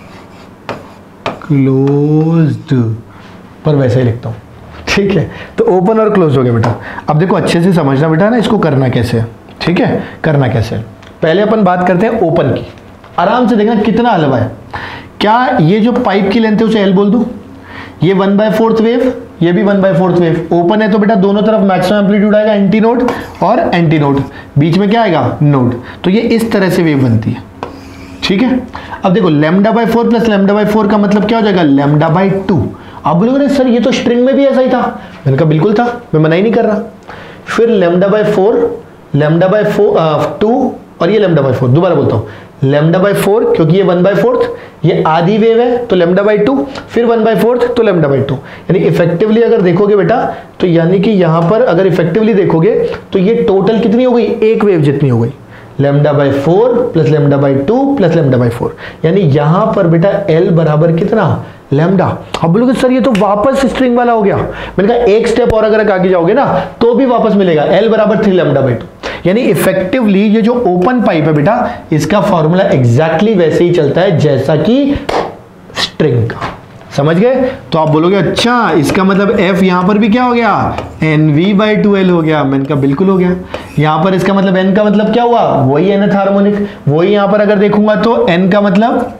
क्लोज्ड पर वैसे ही लिखता हूं, ठीक है। तो ओपन और क्लोज हो गया बेटा। अब देखो अच्छे से समझना बेटा ना, इसको करना कैसे है, ठीक है, करना कैसे है। पहले अपन बात करते हैं ओपन की, आराम से देखना कितना हलवा है। क्या ये जो पाइप की लेंथ है उसे एल बोल दूं, ये वन बाय फोर्थ वेव, ये भी one by fourth wave. Open है तो बेटा दोनों तरफ मैक्सिमम एम्पलीट्यूड आएगा, एंटी नोड और एंटी नोड, बीच में क्या आएगा, नोड। तो ये इस तरह से वेव बनती है, ठीक है। अब देखो lambda by four plus lambda by four का मतलब क्या हो जाएगा, लैम्डा बाय टू। आप बोलोगे सर ये तो स्ट्रिंग में भी ऐसा ही था, मैंने कहा बिल्कुल था, मैं मना ही नहीं कर रहा। फिर lambda by four, lambda by four two, और ये लैम्डा बाय फोर, दोबारा बोलता हूँ, लैम्डा बाय फोर क्योंकि ये वन बाय फोर्थ, ये आधी वेव है तो लैम्डा बाय टू, फिर वन बाय फोर्थ तो लैम्डा बाय टू। यानी इफेक्टिवली अगर देखोगे बेटा तो यानी कि यहां पर अगर इफेक्टिवली देखोगे तो ये टोटल कितनी हो गई, एक वेव जितनी हो गई, lambda by four plus lambda by two plus lambda by four. यानी यहां पर बेटा एल बराबर कितना, लैम्डा। अब बोलोगे सर ये तो वापस स्ट्रिंग वाला हो गया, मैंने कहा एक स्टेप और अगर आगे जाओगे ना तो भी वापस मिलेगा, एल बराबर थ्री लैम्डा बाय टू। यानी इफेक्टिवली ये जो ओपन पाइप है बेटा इसका फॉर्मूला एग्जैक्टली वैसे ही चलता है जैसा कि स्ट्रिंग का, समझ गए। तो आप बोलोगे अच्छा इसका मतलब F यहां पर भी क्या हो गया, N we by two L हो गया, मैंने कहा बिल्कुल हो गया। यहां पर इसका मतलब N का मतलब क्या हुआ, वही nth हार्मोनिक, वही यहां पर अगर देखूंगा तो N का मतलब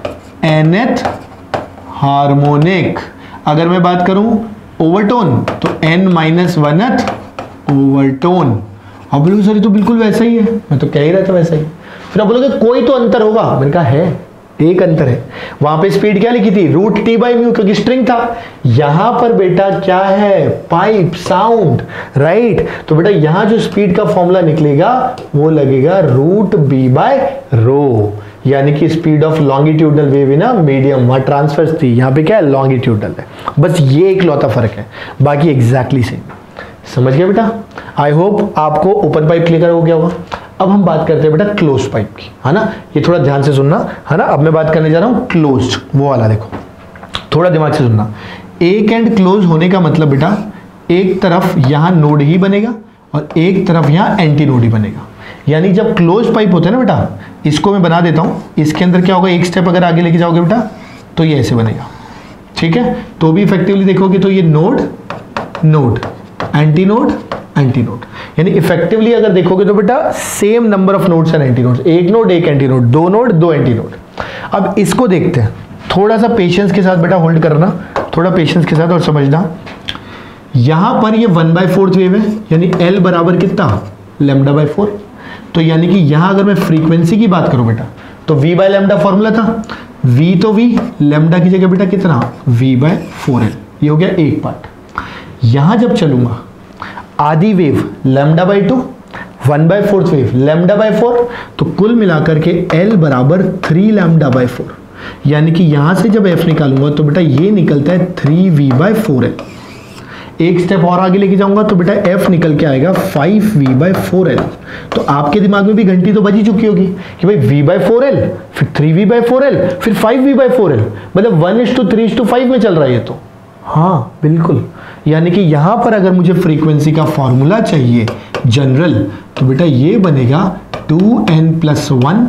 nth हार्मोनिक। अगर मैं बात करूं ओवरटोन तो N माइनस वनथ ओवरटोन। आप बोलोगे सर ये तो बिल्कुल वैसा ही है, मैं तो कह ही रहा था वैसा ही। फिर आप बोलोगे कोई तो अंतर होगा, मैंने कहा है, एक अंतर है। वहां पे स्पीड क्या लिखी थी, रूट टी बाई म्यू, क्योंकि स्ट्रिंग था। यहां पर बेटा क्या है, पाइप साउंड, राइट। तो बेटा यहां जो स्पीड का फॉर्मूला निकलेगा वो लगेगा रूट बी बाय रो, यानी कि speed of longitudinal wave in a medium. वहां ट्रांसवर्स थी, यहां पे क्या है, लॉन्गिट्यूडनल है। बस ये एक लौता फर्क है, बाकी एग्जैक्टली सेम। समझ गए बेटा। आई होप आपको ओपन पाइप क्लियर हो गया होगा। अब हम बात करते हैं बेटा क्लोज पाइप की, है ना। ये थोड़ा ध्यान से सुनना, है ना। अब मैं बात करने जा रहा हूं क्लोज, वो वाला देखो, थोड़ा दिमाग से सुनना। एक एंड क्लोज होने का मतलब बेटा एक तरफ यहां नोड ही बनेगा और एक तरफ यहां एंटी नोड ही बनेगा। यानी जब क्लोज पाइप होता है ना बेटा, इसको मैं बना देता हूं, इसके अंदर क्या होगा, एक स्टेप अगर आगे लेके जाओगे बेटा तो ये ऐसे बनेगा, ठीक है। तो भी इफेक्टिवली देखोगे तो ये node node anti node anti node, यानी इफेक्टिवली अगर देखोगे तो बेटा same number of nodes and anti nodes, एक नोड एक एंटी नोड, दो नोड दो एंटी नोड। अब इसको देखते हैं, थोड़ा सा पेशेंस के साथ बेटा होल्ड करना, थोड़ा पेशेंस के साथ और समझना। यहां पर ये वन बाय फोर्थ वेव है, यानी एल बराबर कितना, लैम्डा बाय फोर। तो यानी कि यहां अगर मैं फ्रीक्वेंसी की बात करूं बेटा तो वी बाय लैम्डा फॉर्मूला था, वी तो वी, लैम्डा की जगह बेटा कितना, वी बाय फोर एल। ये हो गया एक पार्ट। यहां जब चलूंगा आधी wave lambda by two, one by fourth wave lambda by four, तो कुल मिलाकर के L बराबर थ्री लैम्डा बाय फोर। यानी कि यहां से जब F निकालूंगा तो बेटा ये निकलता है three V by four L. एक स्टेप और आगे लेके जाऊंगा तो बेटा F निकल के आएगा five V by four L. तो आपके दिमाग में भी घंटी तो बजी चुकी होगी कि भाई v बाय फोर एल, फिर three V by four L, फिर five V by four L, मतलब one is to three is to five में चल रहा है ये तो। हाँ बिल्कुल, यानी कि यहां पर अगर मुझे फ्रीक्वेंसी का फॉर्मूला चाहिए जनरल तो बेटा ये बनेगा two N plus one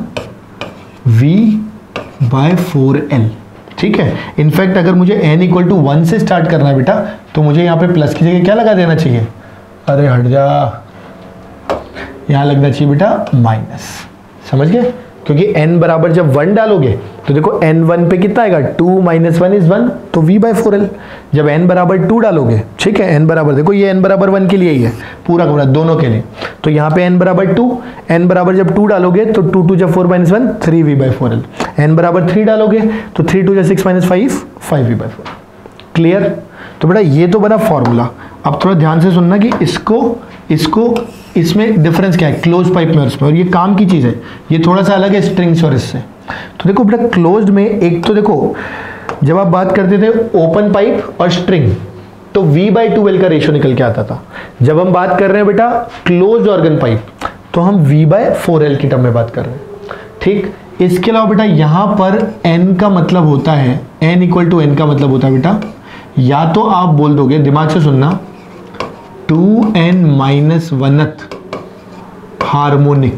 V by four L, ठीक है। इनफैक्ट अगर मुझे n इक्वल टू वन से स्टार्ट करना है बेटा तो मुझे यहां पे प्लस की जगह क्या लगा देना चाहिए, अरे हट जा, यहाँ लगना चाहिए बेटा माइनस, समझ गए, क्योंकि n बराबर जब वन डालोगे तो देखो n वन पे कितना आएगा, two minus one is one, तो v बाई फोर एल। जब n बराबर टू डालोगे, ठीक है, n बराबर देखो ये n बराबर वन के लिए ही है, पूरा पूरा दोनों के लिए, तो यहाँ पे n बराबर टू, n बराबर जब टू डालोगे तो टू टू जब four minus one, three we by four L. n बराबर थ्री डालोगे तो थ्री टू जब six minus five, five V by four. Clear? तो बेटा ये तो बना फॉर्मूला। अब थोड़ा ध्यान से सुनना कि इसको इसको इसमें डिफरेंस क्या है क्लोज पाइप में और इसमें, और ये काम की चीज़ है, ये थोड़ा सा अलग है स्ट्रिंग्स और इससे। तो देखो बेटा क्लोज्ड में एक तो देखो जब आप बात करते थे ओपन पाइप और स्ट्रिंग तो V बाई टू एल का रेशियो निकल के आता था। जब हम बात कर रहे हैं बेटा क्लोज्ड ऑर्गन पाइप तो हम V बाई फोर एल की टर्म में बात कर रहे हैं, ठीक। इसके अलावा बेटा यहाँ पर n का मतलब होता है, n इक्वल टू n का मतलब होता है बेटा, या तो आप बोल दोगे, दिमाग से सुनना, two N minus oneth harmonic,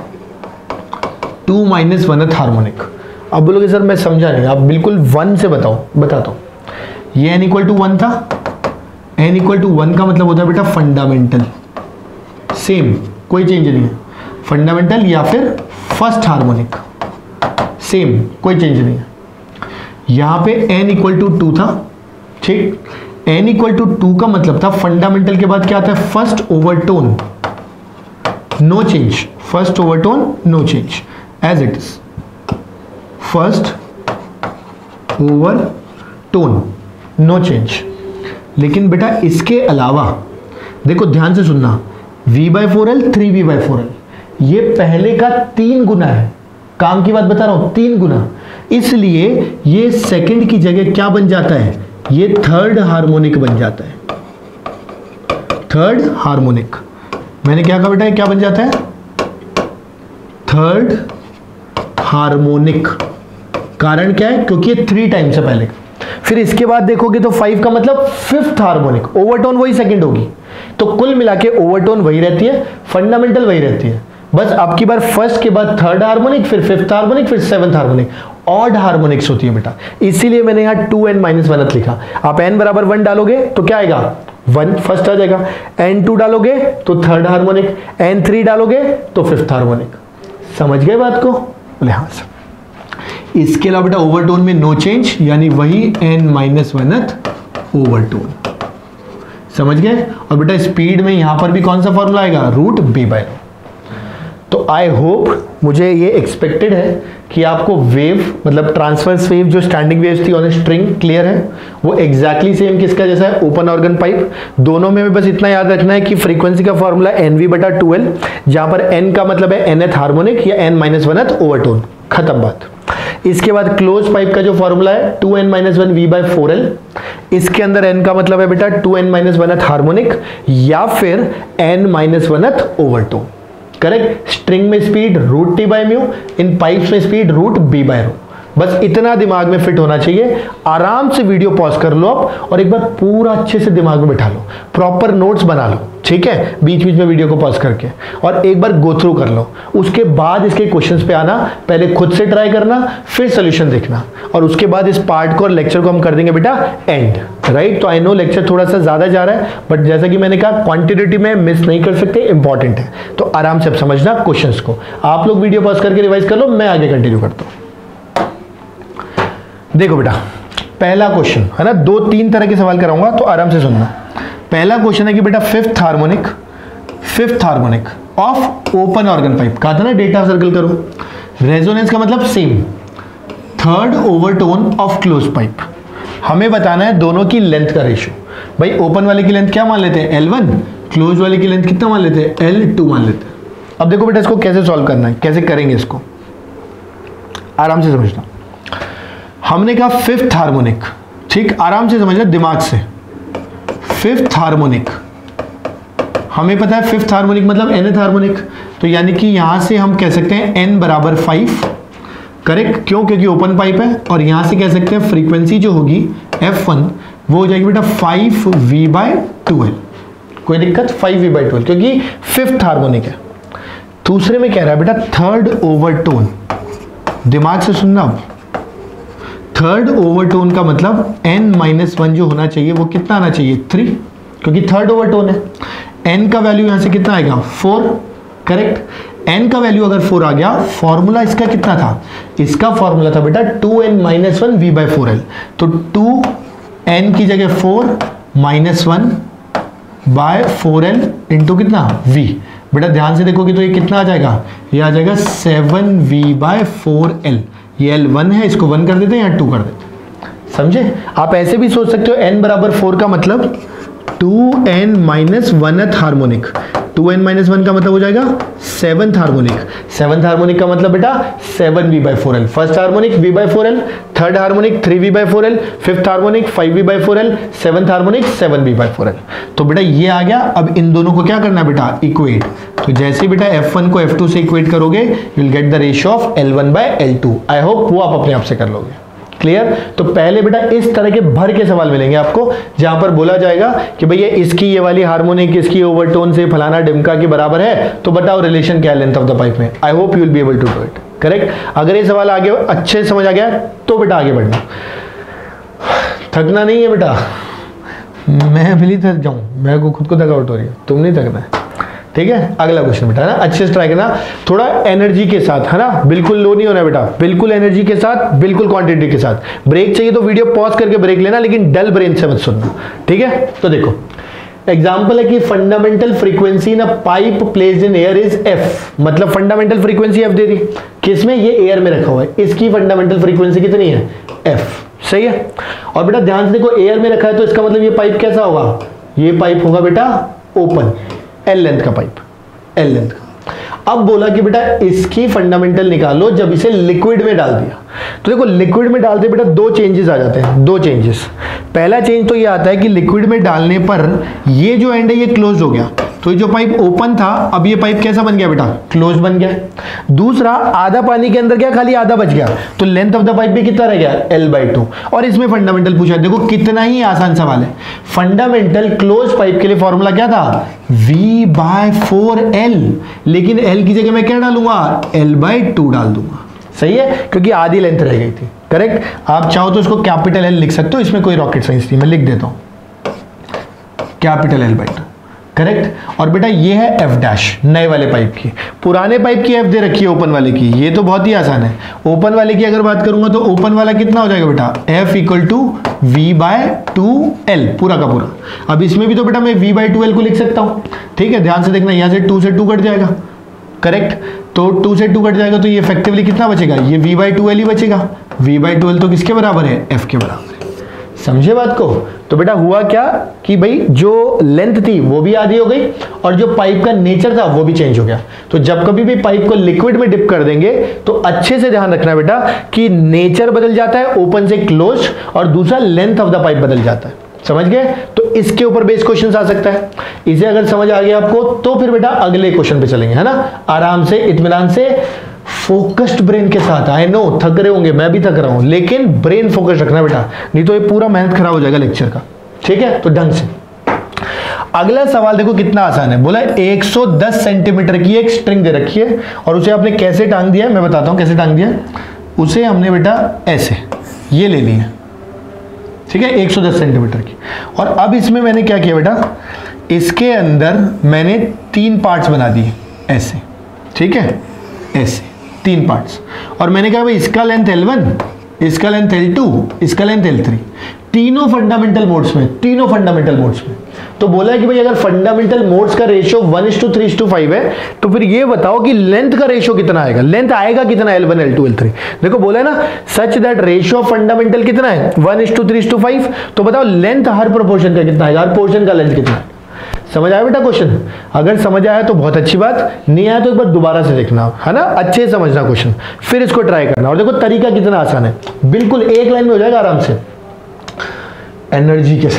two minus oneth harmonic. अब बोलोगे सर मैं समझा नहीं, आप बिल्कुल वन से बताओ, बताता हूं। ये n इक्वल टू वन था, n इक्वल टू वन का मतलब होता है बेटा फंडामेंटल, सेम कोई चेंज नहीं है, फंडामेंटल या फिर फर्स्ट हार्मोनिक, सेम कोई चेंज नहीं है। यहां पे n इक्वल टू टू था, ठीक, n इक्वल टू टू का मतलब था फंडामेंटल के बाद क्या आता है, first overtone, no change, first overtone no change as it is, first overtone no change. लेकिन बेटा इसके अलावा देखो ध्यान से सुनना, v by four L, three we by four L, ये पहले का तीन गुना है, काम की बात बता रहा हूं, तीन गुना, इसलिए ये सेकंड की जगह क्या बन जाता है, ये थर्ड हार्मोनिक बन जाता है, थर्ड हार्मोनिक। मैंने क्या कहा बेटा, क्या बन जाता है, थर्ड हार्मोनिक। कारण क्या है, क्योंकि ये थ्री टाइम से पहले। फिर इसके बाद देखोगे तो फाइव का मतलब फिफ्थ हार्मोनिक, ओवरटोन वही सेकंड होगी, तो कुल मिला के ओवरटोन वही रहती है, फंडामेंटल वही रहती है, बस अब की बार फर्स्ट के बाद थर्ड हार्मोनिक, फिर फिफ्थ हार्मोनिक, फिर सेवंथ हार्मोनिक, ऑड हार्मोनिक्स होती है बेटा, इसीलिए मैंने यहाँ टू एन माइनस वन लिखा। आप n बराबर वन डालोगे तो क्या आएगा, वन फर्स्ट आ जाएगा, एन टू डालोगे तो थर्ड हार्मोनिक, एन थ्री डालोगे तो फिफ्थ हार्मोनिक। समझ गए बात को? बोले हाँ सर। इसके अलावा बेटा ओवरटोन में नो चेंज, यानी वही n माइनस वनथ ओवरटोन, समझ गए। और बेटा स्पीड में यहां पर भी कौन सा फॉर्मूला आएगा, रूट बी बाय रो। तो आई होप, मुझे ये एक्सपेक्टेड है कि आपको वेव मतलब ट्रांसवर्स वेव जो स्टैंडिंग वेव्स थी ऑन स्ट्रिंग क्लियर है, वो एग्जैक्टली सेम किसका जैसा है, ओपन ऑर्गन पाइप। दोनों में बस इतना याद रखना है कि फ्रीक्वेंसी का फॉर्मूला एन वी बटा टू एल, जहां पर एन का मतलब है एनथ हार्मोनिक या एन माइनस वनथ ओवरटोन, खत्म बात। इसके बाद क्लोज पाइप का जो फॉर्मूला है two N minus one V by four L, इसके अंदर एन का मतलब है बेटा two N minus oneth harmonic या फिर N minus oneth overtone, correct. String में speed root T by mu, इन पाइप्स में speed root B by rho. बस इतना दिमाग में फिट होना चाहिए। आराम से वीडियो पॉज कर लो आप और एक बार पूरा अच्छे से दिमाग में बिठा लो, प्रॉपर नोट्स बना लो, ठीक है, बीच बीच में वीडियो को पॉज करके, और एक बार गो थ्रू कर लो। उसके बाद इसके क्वेश्चंस पे आना, पहले खुद से ट्राई करना, फिर सोल्यूशन देखना, और उसके बाद इस पार्ट को और लेक्चर को हम कर देंगे बेटा एंड, राइट। तो आई नो लेक्चर थोड़ा सा ज्यादा जा रहा है, बट जैसा कि मैंने कहा क्वांटिटेटिव में मिस नहीं कर सकते, इंपॉर्टेंट है। तो आराम से अब समझना क्वेश्चंस को। आप लोग वीडियो पॉज करके रिवाइज कर लो, मैं आगे कंटिन्यू करता हूँ। देखो बेटा पहला क्वेश्चन है ना, दो तीन तरह के सवाल कराऊंगा तो आराम से सुनना। पहला क्वेश्चन है कि बेटा fifth harmonic, fifth harmonic of open organ pipe, कहा था ना डेटा सर्कल करो। रेजोनेंस का मतलब same, third overtone of close pipe. हमें बताना है दोनों की लेंथ का रेशियो। भाई ओपन वाले की लेंथ क्या मान लेते हैं, एल वन, क्लोज वाले की लेंथ कितना मान लेते हैं, एल टू मान लेते हैं। अब देखो बेटा इसको कैसे सॉल्व करना है, कैसे करेंगे इसको, आराम से समझना। हमने कहा फिफ्थ हार्मोनिक, ठीक, आराम से समझना दिमाग से। फिफ्थ हार्मोनिक, हमें पता है फिफ्थ हार्मोनिक मतलब एनथ हार्मोनिक, तो यानी कि यहां से हम कह सकते हैं एन बराबर फाइव, करेक्ट। क्यों, क्योंकि ओपन पाइप है, और यहां से कह सकते हैं फ्रीक्वेंसी जो होगी एफ वन वो हो जाएगी बेटा फाइव वी बाई ट्वेल्व। कोई दिक्कत, फाइव वी बाई ट्वेल्व, क्योंकि फिफ्थ हार्मोनिक है। दूसरे में कह रहा है बेटा थर्ड ओवरटोन, दिमाग से सुनना। थर्ड ओवरटोन का मतलब n माइनस वन जो होना चाहिए वो कितना आना चाहिए, थ्री, क्योंकि थर्ड ओवरटोन है। n का वैल्यू यहां से कितना आएगा, फोर, करेक्ट। एन का वैल्यू अगर फोर आ गया, फॉर्मूला इसका कितना था, इसका फॉर्मूला था बेटा two N minus one V by four L. तो टू एन की जगह four minus one by four L into कितना वी। बेटा ध्यान से देखोगे तो ये कितना आ जाएगा, ये आ जाएगा seven V by four L. ये एल वन है, इसको वन कर देते हैं या टू कर देते हैं, समझे। आप ऐसे भी सोच सकते हो एन बराबर फोर का मतलब two N minus oneth harmonic. Two N minus one का मतलब हो जाएगा सेवंथ हार्मोनिक। सेवंथ हार्मोनिक का मतलब बेटा seven we by four L. First harmonic V by four L, third harmonic three we by four L, fifth harmonic five V by four L, seventh harmonic seven we by four L. तो बेटा ये आ गया। अब इन दोनों को क्या करना है बेटा, इक्वेट। तो जैसे बेटा एफ वन को एफ टू से इक्वेट करोगे you will get the ratio of L one by L two. I hope वो आप अपने आप से कर लोगे। क्लियर। तो पहले बेटा इस तरह के भर के सवाल मिलेंगे आपको जहां पर बोला जाएगा कि भैया इसकी ये वाली हार्मोनिक इसकी ओवरटोन से फलाना डिमका के बराबर है, तो बताओ रिलेशन क्या है लेंथ ऑफ द पाइप में। I hope you will be able to do it. Correct. अगर ये सवाल आगे अच्छे समझ आ गया तो बेटा आगे बढ़ना, थकना नहीं है बेटा। मैं भी थक जाऊं, मैं को खुद को थकावट हो रही है, तुम नहीं थकना है। ठीक है। अगला क्वेश्चन बेटा है ना, अच्छे से ट्राई करना, थोड़ा एनर्जी के साथ है ना, बिल्कुल लो नहीं होना बेटा, बिल्कुल एनर्जी के साथ, बिल्कुल क्वांटिटी के साथ। ब्रेक चाहिए तो वीडियो पॉज करके ब्रेक लेना, लेकिन डल ब्रेन से मत सुनना। ठीक है। तो देखो एग्जाम्पल है कि fundamental frequency in a pipe placed in air is F. मतलब फंडामेंटल फ्रीक्वेंसी एफ दे दी, किसमें, ये एयर में रखा हुआ है, इसकी फंडामेंटल फ्रीक्वेंसी कितनी है, एफ। सही है। और बेटा ध्यान से देखो एयर में रखा है तो इसका मतलब ये पाइप कैसा होगा, ये पाइप होगा बेटा ओपन, एल लेंथ का पाइप, एल लेंथ का। अब बोला कि बेटा इसकी फंडामेंटल निकालो जब इसे लिक्विड में डाल दिया। तो देखो लिक्विड में डालते बेटा दो चेंजेस आ जाते हैं, दो चेंजेस। पहला चेंज तो ये आता है कि लिक्विड में डालने पर ये जो एंड है ये क्लोज हो गया, तो ये जो पाइप ओपन था अब ये पाइप कैसा बन गया बेटा, क्लोज बन गया। दूसरा आधा पानी के अंदर गया, खाली आधा बच गया, तो लेंथ ऑफ द पाइप भी कितना रह गया, एल बाई टू। और इसमें फंडामेंटल पूछा है, देखो कितना ही आसान सवाल है। फंडामेंटल क्लोज पाइप के लिए फॉर्मूला क्या था, V बाय फोर एल, लेकिन L की जगह मैं क्या डालूंगा, L बाई टू डाल दूंगा। सही है, क्योंकि आधी लेंथ रह गई थी। करेक्ट। आप चाहो तो इसको कैपिटल L लिख सकते हो, इसमें कोई रॉकेट साइंस नहीं, मैं लिख देता हूं capital L by two. Correct. और बेटा ये है एफ डैश नए वाले पाइप की, पुराने पाइप की एफ दे रखी है ओपन वाले की, ये तो बहुत ही आसान है। ओपन वाले की अगर बात करूंगा तो ओपन वाला कितना हो जाएगा बेटा, F equal to V by two L, पूरा का पूरा। अब इसमें भी तो बेटा मैं वी बाय टू एल को लिख सकता हूं। ठीक है, ध्यान से देखना, यहां से टू से टू कट जाएगा। करेक्ट। तो टू से टू कट जाएगा तो ये इफेक्टिवली कितना बचेगा, ये वी बाई टू एल ही बचेगा। वी बाई टू एल तो किसके बराबर है, एफ के बराबर है। समझे बात को। तो बेटा हुआ क्या कि भाई जो लेंथ थी वो भी आधी हो गई और जो पाइप का नेचर था वो भी चेंज हो गया। तो जब कभी भी पाइप को लिक्विड में डिप कर देंगे तो अच्छे से ध्यान रखना बेटा कि नेचर बदल जाता है ओपन से क्लोज, और दूसरा लेंथ ऑफ द पाइप बदल जाता है। समझ गए। तो इसके ऊपर बेस क्वेश्चन आ सकता है। इसे अगर समझ आ गया आपको तो फिर बेटा अगले क्वेश्चन पे चलेंगे, है ना, आराम से इत्मीनान से फोकस्ड ब्रेन के साथ। आई नो थक रहे होंगे, मैं भी थक रहा हूं, लेकिन ब्रेन फोकस रखना बेटा, नहीं तो ये पूरा मेहनत खराब हो जाएगा लेक्चर का। ठीक है, तो ढंग से। अगला सवाल देखो कितना आसान है। बोला एक सौ दस सेंटीमीटर की एक स्ट्रिंग दे रखी है और उसे आपने कैसे टांग दिया है, मैं बताता हूं कैसे टांग दिया। उसे हमने बेटा ऐसे ये ले लिया, ठीक है, एक सौ दस सेंटीमीटर की। और अब इसमें मैंने क्या किया बेटा, इसके अंदर मैंने तीन पार्ट्स बना दिए ऐसे, ठीक है, ऐसे तीन पार्ट्स। और मैंने कहा भाई इसका लेंथ एल वन, इसका लेंथ एल टू, इसका लेंथ एल थ्री, तीनों फंडामेंटल मोड्स में, तीनों फंडामेंटल मोड्स में। तो बोला है कि भाई अगर फंडामेंटल मोड्स का ratio one is to three is to five है तो फिर ये बताओ कि लेंथ का रेशियो कितना आएगा, लेंथ आएगा कितना, L one, L two, L three. देखो बोला है ना such that ratio of fundamental कितना है, one is to three is to five. तो बताओ लेंथ हर प्रोपोर्शन का कितना आएगा, हर पोर्शन का लेंथ कितना है। समझ आया बेटा क्वेश्चन। अगर समझ आया तो बहुत अच्छी बात, नहीं आया तो एक बार दोबारा से देखना, है ना, अच्छे से समझना क्वेश्चन, फिर इसको ट्राई करना। और देखो तरीका कितना आसान है, बिल्कुल एक लाइन में हो जाएगा आराम से, एनर्जी के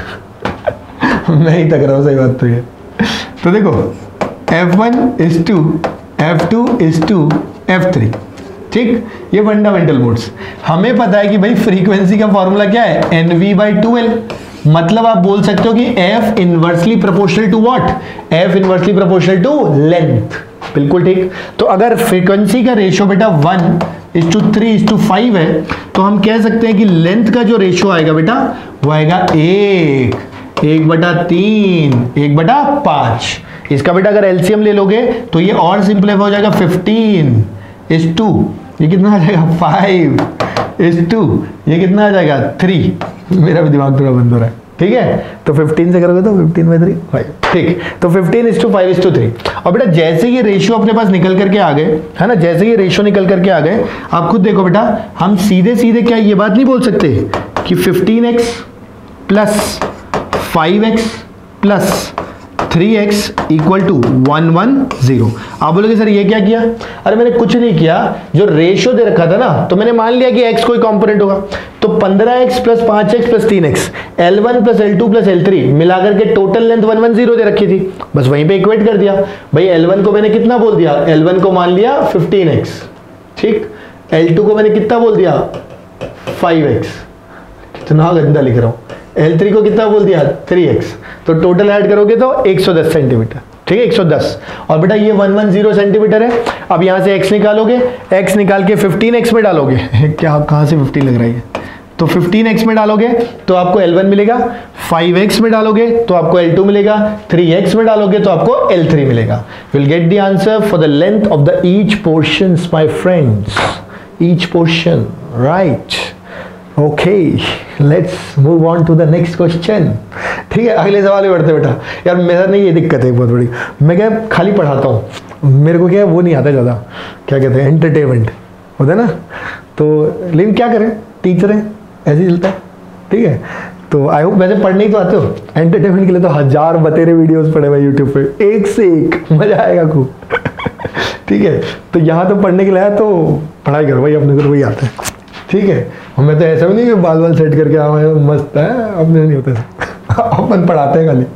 साथ। मैं ही तक रहा हूं, सही बात तो ये। तो देखो F one is to F two is to F three, ठीक, ये फंडामेंटल मोड्स। हमें पता है कि भाई फ्रीक्वेंसी का फॉर्मूला क्या है, N V by two L. मतलब आप बोल सकते हो कि F inversely proportional to what, F inversely proportional to length. बिल्कुल ठीक। तो अगर फ्रीक्वेंसी का रेशियो बेटा one is to three is to five है तो हम कह सकते हैं कि लेंथ का जो रेशियो आएगा बेटा वो आएगा एक, एक बटा तीन, एक बटा पांच, इसका बेटा अगर एलसीएम ले लोगे तो ये और सिंपलीफाई हो जाएगा, फिफ्टीन इज टू, ये कितना आ जाएगा, फाइव इज टू, ये कितना आ जाएगा, थ्री। मेरा भी दिमाग थोड़ा बंद हो रहा है, ठीक है। तो फिफ्टीन से करोगे तो फिफ्टीन बाई थ्री, फाइव, ठीक। तो fifteen is to five is to three. और बेटा जैसे ये रेशियो अपने पास निकल करके आ गए, है ना, जैसे ये रेशियो निकल करके आ गए, आप खुद देखो बेटा, हम सीधे सीधे क्या ये बात नहीं बोल सकते कि fifteen X plus five X plus three X equal to one one zero. आप बोलोगे सर ये क्या किया? अरे मैंने कुछ नहीं किया, जो रेशियो दे रखा था ना, तो मैंने मान लिया कि x कोई कंपोनेंट होगा, तो पंद्रह एक्स प्लस पाँच एक्स प्लस तीन एक्स, L one plus L two plus L three मिलाकर के total length one one zero दे रखी थी, बस वहीं पे इक्वेट कर दिया। भाई एल वन को मैंने कितना बोल दिया, एल वन को मान लिया फिफ्टीन एक्स, ठीक। एल टू को मैंने कितना बोल दिया, फाइव एक्स, कितना गंदा लिख रहा हूँ। एल थ्री को कितना बोल दिया, थ्री एक्स, तो टोटल ऐड करोगे तो एक सौ दस सेंटीमीटर, ठीक है, एक सौ दस। और बेटा ये वन वन जीरो सेंटीमीटर है। अब यहाँ से x निकालोगे, x निकाल के फिफ्टीन एक्स में डालोगे क्या, कहाँ से फिफ्टीन लग रही है, तो फिफ्टीन एक्स में डालोगे तो आपको एल वन मिलेगा, फाइव एक्स में डालोगे तो आपको एल टू मिलेगा, थ्री एक्स में डालोगे तो आपको एल थ्री मिलेगा। Will get the answer for the length of the each portions my friends, each portion, right. Okay, let's move on to the next question, ठीक है। अगले सवाल में बढ़ते बेटा। यार मेरा नहीं ये दिक्कत है बहुत बड़ी, मैं क्या खाली पढ़ाता हूँ, मेरे को क्या वो नहीं आता ज़्यादा, क्या कहते हैं, एंटरटेनमेंट होता है ना, तो लेकिन क्या करें, टीचर हैं, ऐसे ही चलता है, ठीक है। तो आई होप, वैसे पढ़ने ही तो आते हो, एंटरटेनमेंट के लिए तो हजार बतेरे वीडियोज़ पड़े हुए यूट्यूब पे, एक से एक, मज़ा आएगा खूब ठीक है। तो यहाँ तो पढ़ने के लिए आया तो पढ़ाई करो भाई, अपने को वही आता है, ठीक है। और मैं तो ऐसा भी नहीं कि बाल बाल सेट करके आया मस्त है, अपने नहीं होता अपन पढ़ाते हैं खाली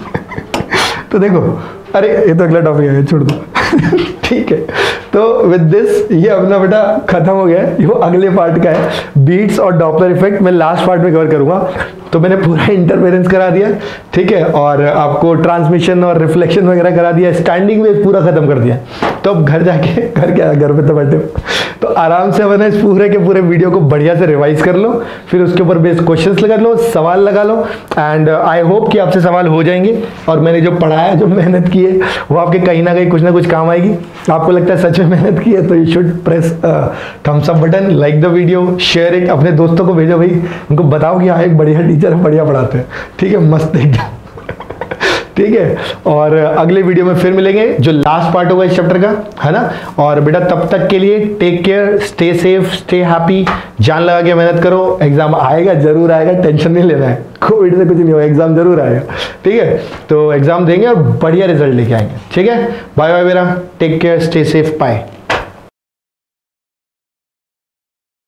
तो देखो, अरे ये तो अगला टॉपिक है, छोड़ दो ठीक है। तो विद दिस ये अपना बेटा खत्म हो गया है, ये अगले पार्ट का है, बीट्स और डॉपलर इफेक्ट मैं लास्ट पार्ट में कवर करूंगा। तो मैंने पूरा इंटरफेरेंस करा दिया, ठीक है, और आपको ट्रांसमिशन और रिफ्लेक्शन वगैरह करा दिया, स्टैंडिंग वेव पूरा खत्म कर दिया। तो अब घर जाके, घर क्या, घर पे तो बैठे तो आराम से अपने इस पूरे के पूरे वीडियो को बढ़िया से रिवाइज कर लो, फिर उसके ऊपर बेस्ड क्वेश्चंस लगा लो, सवाल लगा लो, एंड आई होप कि आपसे सवाल हो जाएंगे और मैंने जो पढ़ाया, जो मेहनत की है, वो आपके कहीं ना कहीं कुछ ना कुछ काम आएगी। आपको लगता है सच में मेहनत की है तो you should press thumbs up button, like the video, share it, अपने दोस्तों को भेजो भाई, उनको बताओ कि हाँ एक बढ़िया टीचर है, बढ़िया पढ़ाते हैं, ठीक है, मस्त एकदम ठीक है। और अगले वीडियो में फिर मिलेंगे, जो लास्ट पार्ट होगा इस चैप्टर का, है ना। और बेटा तब तक के लिए take care, stay safe, stay happy, जान लगा के मेहनत करो। एग्जाम आएगा, जरूर आएगा, टेंशन नहीं लेना है, कोविड से कुछ नहीं होगा, एग्जाम जरूर आएगा, ठीक है। तो एग्जाम देंगे और बढ़िया रिजल्ट लेके आएंगे, ठीक है। बाय बाय बेटा, take care, stay safe, bye.